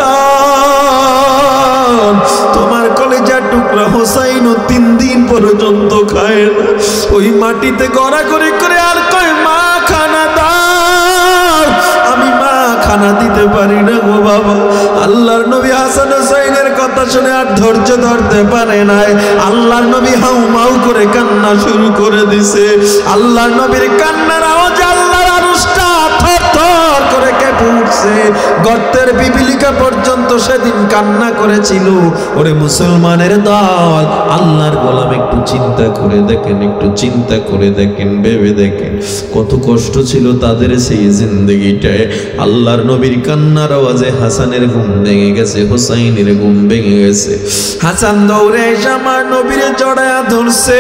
হাসান, তোমার কলিজার টুকরা হোসাইনও তিন দিন পর্যন্ত খায় না। ওই মাটিতে গড়াগড়ি করে আর কয়, মা খানা দাও। আমি মা খানা দিতে পারি না গো বাবা। আল্লাহর নবী হাসান হোসাইনের কথা শুনে আর ধৈর্য ধরতে পারে নাই। আল্লাহর নবী হাউ মাউ করে কান্না শুরু করে দিছে। আল্লাহর নবীর কান্নার আওয়াজে আল্লাহর আরশটা থরথর করে কেঁপে উঠছে। গর্তের পিপিলিকা পর্যন্ত সেদিন কান্না করেছিল। ওরে মুসলমানের দল, আল্লাহর গোলাম, একটু চিন্তা করে দেখেন, একটু চিন্তা করে দেখেন, ভেবে দেখেন কত কষ্ট ছিল তাদের সেই জিন্দগিটায়। আল্লাহর নবীর কান্নার আওয়াজে হাসানের ঘুম ভেঙে গেছে, হোসাইনের ঘুম ভেঙে গেছে। হাসান দৌড়ে এসে আমার নবীরে জড়ায়া ধরছে,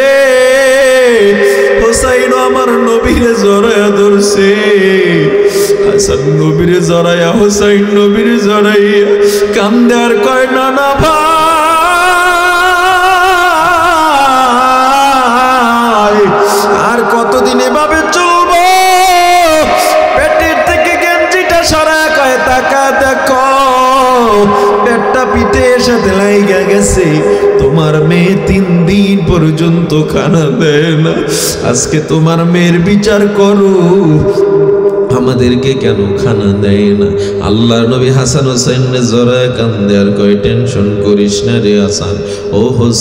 হোসাইনও আমার নবীরে জড়ায়া ধরছে। হাসান নবীরে জড়াইয়া, হোসাইন নবীরে জড়াইয়া কান্দে আর কয়, না না ভাই, আর কতদিন এভাবে চলবো? পেটের থেকে গেঞ্জিটা সরায় কয়, তাকা দেখো, পেটটা পিঠে সাথে লাইগা গেছে। তোমার মেয়ে তিন দিন পর্যন্ত খানা দেয় না। আজকে তোমার মেয়ের বিচার করো, আমাদেরকে কেন খানা দেয় না? আল্লাহ নবী হাসান হোসেনের জড়ায় কান্দে আর কয়, টেনশন করিস না রে হাসান, ও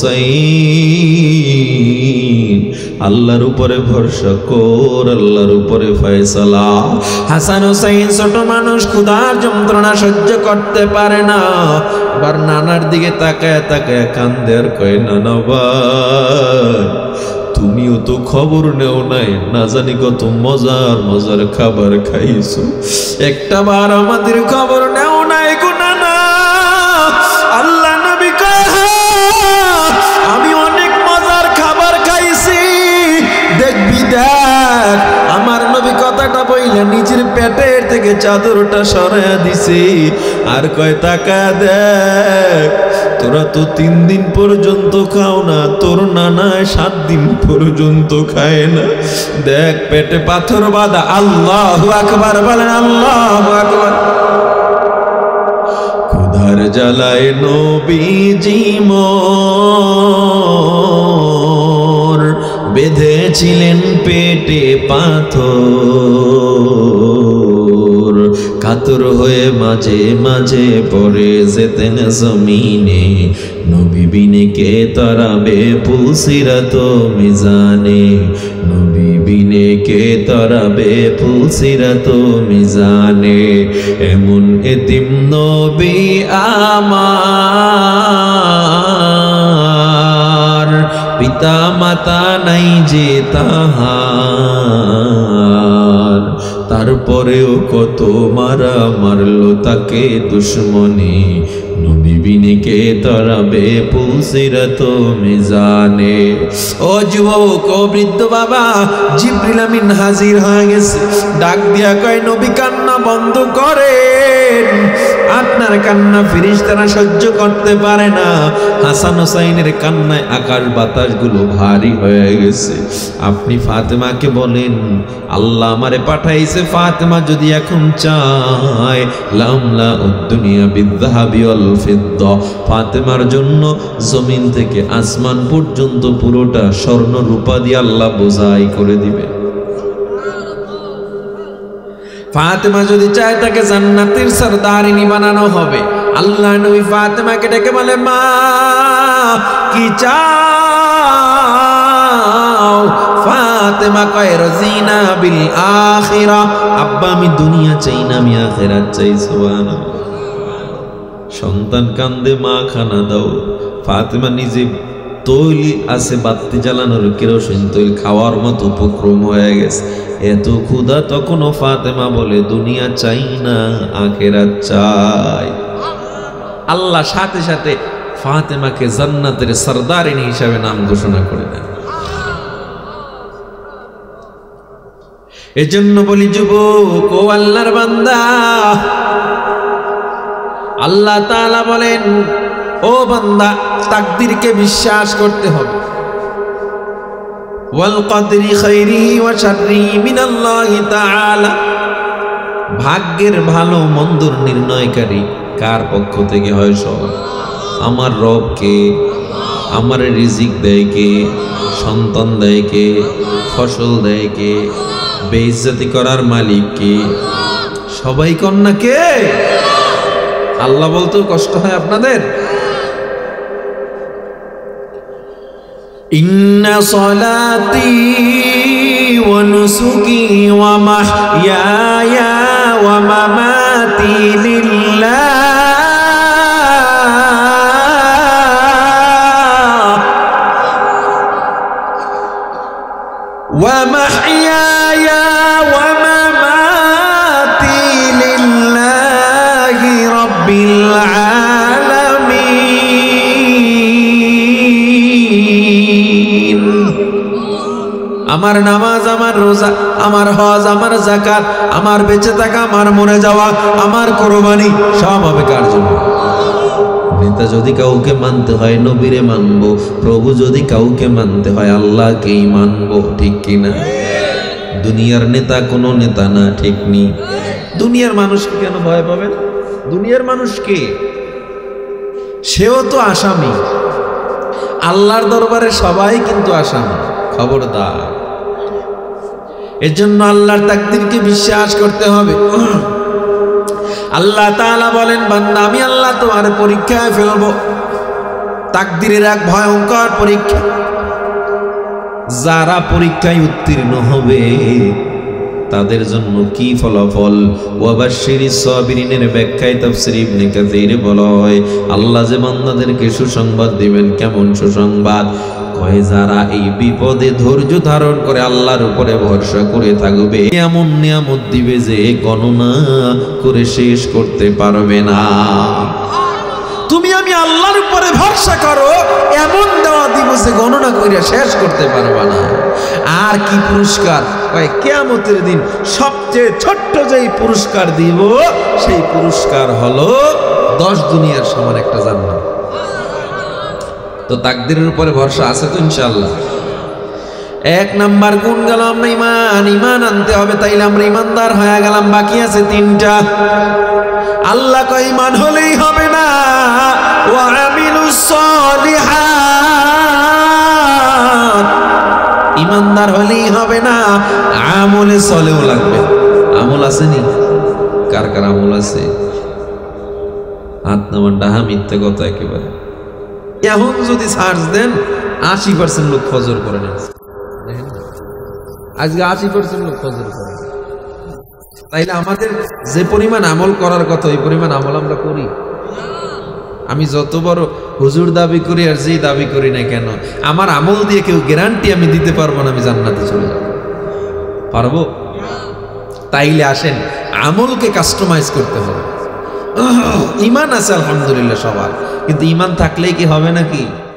হোসাইন, আল্লাহর উপরে ভরসা কর, আল্লাহর উপরে ফয়সালা। হাসান হোসেন ছোট মানুষ, ক্ষুধার যন্ত্রণা সহ্য করতে পারে না। এবার নানার দিকে তাকায় তাকায় কান্দে আর কয়, নানা ভাই, তুমিও তো খবর নেও নাই, না জানি কত মজার মজার খাবার খাইছো, একটা বার আমাদের খবর নেও নাই গো নানা। আল্লাহ নবী কয়, আমি অনেক মজার খাবার খাইছি, দেখবি দেখ। আমার নবী কথাটা বইলে নিজের পেটের থেকে চাদরটা সরাইয়া দিছে আর কয়, তাকা দেখ, তোরা তো তিন দিন পর্যন্ত খাও না, তোর নানায় সাত দিন পর্যন্ত খায় না। দেখ পেটে পাথর বাঁধা। আল্লাহু আকবার বলেন, আল্লাহু আকবার। ক্ষুধার জ্বালায় নবীজি মোর বেঁধেছিলেন পেটে পাথর, কাতর হয়ে মাঝে মাঝে পড়ে যেতেন জমিনে, নবী বিনে কে তরাবে পুলসিরাত মিজানে, নবী বিনে কে তরাবে পুলসিরাত মিজানে। এমন এতিম নবী আমার, পিতা মাতা নাই যে তাহার, তারপরেও কত মারা মারলো তাকে দুশ্মনে, নবী বিনে কে তরাবে পুলসিরাত মিজানে। ও যুবক, ও বৃদ্ধ বাবা, জিবরিল আমিন হাজির হয়ে গেছে। ডাক দিয়া কয়, নবী কান্না বন্ধ করেন, আপনার কান্না ফেরেশতারা সহ্য করতে পারে না। হাসান হোসাইনের কান্নায় আকাশ বাতাসগুলো ভারী হয়ে গেছে। আপনি ফাতেমাকে বলেন, আল্লাহ আমারে পাঠাইছে, ফাতেমা যদি এখন চায় লামলা উদ্দুনিয়া বিদ্যাহাবি ওয়াল ফিদ্দা, ফাতেমার জন্য জমিন থেকে আসমান পর্যন্ত পুরোটা স্বর্ণ রূপা দিয়ে আল্লাহ বোঝাই করে দিবে। ফাতেমা যদি চায় তাকে জান্নাতের সরদারিনী বানানো হবে। আল্লাহ নবী ফাতেমাকে ডেকে বলে, মা কি চাও? ফাতেমা কয় রাজিনা বিল আখিরা, আব্বা আমি দুনিয়া চাই না, আমি আখিরাত চাই। সুবহানাল্লাহ। সন্তান কান্দে, মা খানা দাও। ফাতেমা নিজে তৈল আছে বাতি জ্বালানোর কেরোসিন তৈল খাওয়ার মতো উপক্রম হয়ে গেছে, এত ক্ষুধা। তখনও ফাতেমা বলে দুনিয়া চাই না, আখিরাত চাই। আল্লাহ সাথে সাথে ফাতেমাকে জান্নাতের সরদারিনী হিসাবে নাম ঘোষণা করে দেন। এজন্য বলি যুবক ও আল্লাহর বান্দা, আল্লাহ তাআলা বলেন, ও বান্দা তাকদীরকে বিশ্বাস করতে হবে। ওয়াল কদরি খাইরিহি ওয়া শাররিহি মিনাল্লাহি তাআলা, ভাগ্যের ভালো মন্দর নির্ণয়কারী কার পক্ষ থেকে হয়? সব আমার রব কে? আমার রিজিক দেয় কে? সন্তান দেয় কে? ফসল দেয় কে? বেইজ্জতি করার মালিক কে? সবাই কন্যা কে? আল্লাহ বলতেও কষ্ট হয় আপনাদের? ইন্না সলাতি ওয়া নুসুকি ওয়া মাহইয়ায়া ওয়া মামাতি লিল্লাহ ওয়া মাহইয়ায়া ওয়া মামাতি লিল্লাহি রাব্বিল আমার নামাজ, আমার রোজা, আমার হজ, আমার যাকাত, আমার বেঁচে থাকা, আমার মরে যাওয়া, আমার কোরবানি সব হবে কার জন্য? নেতা যদি কাউকে মানতে হয় নবীরে মানবো, প্রভু যদি কাউকে মানতে হয় আল্লাহকেই মানবো, ঠিক কিনা? দুনিয়ার নেতা কোনো নেতা না, ঠিক নেই। দুনিয়ার মানুষকে কেন ভয় পাবেন? দুনিয়ার মানুষকে, সেও তো আসামি। আল্লাহর দরবারে সবাই কিন্তু আসামি, খবরদার। এর জন্য আল্লাহর তাকদীরকে বিশ্বাস করতে হবে। আল্লাহ তাআলা বলেন, বান্দা আমি আল্লাহ তোমার পরীক্ষায় ফেলবো। তাকদীরের এক ভয়ঙ্কর পরীক্ষা। যারা পরীক্ষায় উত্তীর্ণ হবে তাদের জন্য কি ফলাফল? ওয়াবাশশিরিস সাবিরিনের ব্যাখ্যায় তাফসীর ইবনে কাসীর বলা হয়, আল্লাহ যে বান্দাদেরকে সুসংবাদ দিবেন। কেমন সুসংবাদ? কয় যারা এই বিপদে ধৈর্য ধারণ করে আল্লাহর উপরে ভরসা করে থাকবে, এমন নিয়ামত দিবে যে গণনা করে শেষ করতে পারবে না। তুমি আমি আল্লাহর উপরে ভরসা করো, এমন দেওয়া দিব যে গণনা করে শেষ করতে পারবে না। আর কি পুরস্কার? কয় কিয়ামতের দিন সবচেয়ে ছোট্ট যেই পুরস্কার দিব, সেই পুরস্কার হলো দশ দুনিয়ার সমান একটা জান্নাত। তো তাকদীরের উপরে ভরসা আছে তো ইনশাআল্লাহ। এক নাম্বার গুণ গেল আমরা ইমান, ইমান আনতে হবে, তাইলে আমরা ইমানদার হয়ে গেলাম। বাকি আছে তিনটা। আল্লাহ কয় ইমান হলেই হবে না, ওয়া আমিলুস সলিহাত, ইমানদার হলেই হবে না, আমলে সলেও লাগবে। আমল আসেনি? কার কার আমল আছে? হাত নামান। ডাহা মিথ্যে কথা একেবারে। এখন যদি সার্চ দেন আশি পার্সেন্ট লোক ফজর করে নিচ্ছে। আজকে আশি পার্সেন্ট লোক ফজর করে। তাইলে আমাদের যে পরিমাণ আমল করার কথা ওই পরিমাণ আমল আমরা করি? আমি যত বড় হুজুর দাবি করি আর যেই দাবি করি না কেন, আমার আমল দিয়ে কেউ গ্যারান্টি আমি দিতে পারবো না আমি জান্নাতে চলে যাব। পারবো? তাইলে আসেন আমলকে কাস্টমাইজ করতে হবে। ইমান আছে আলহামদুলিল্লাহ সবার, কিন্তু ইমান থাকলেই কি হবে নাকি?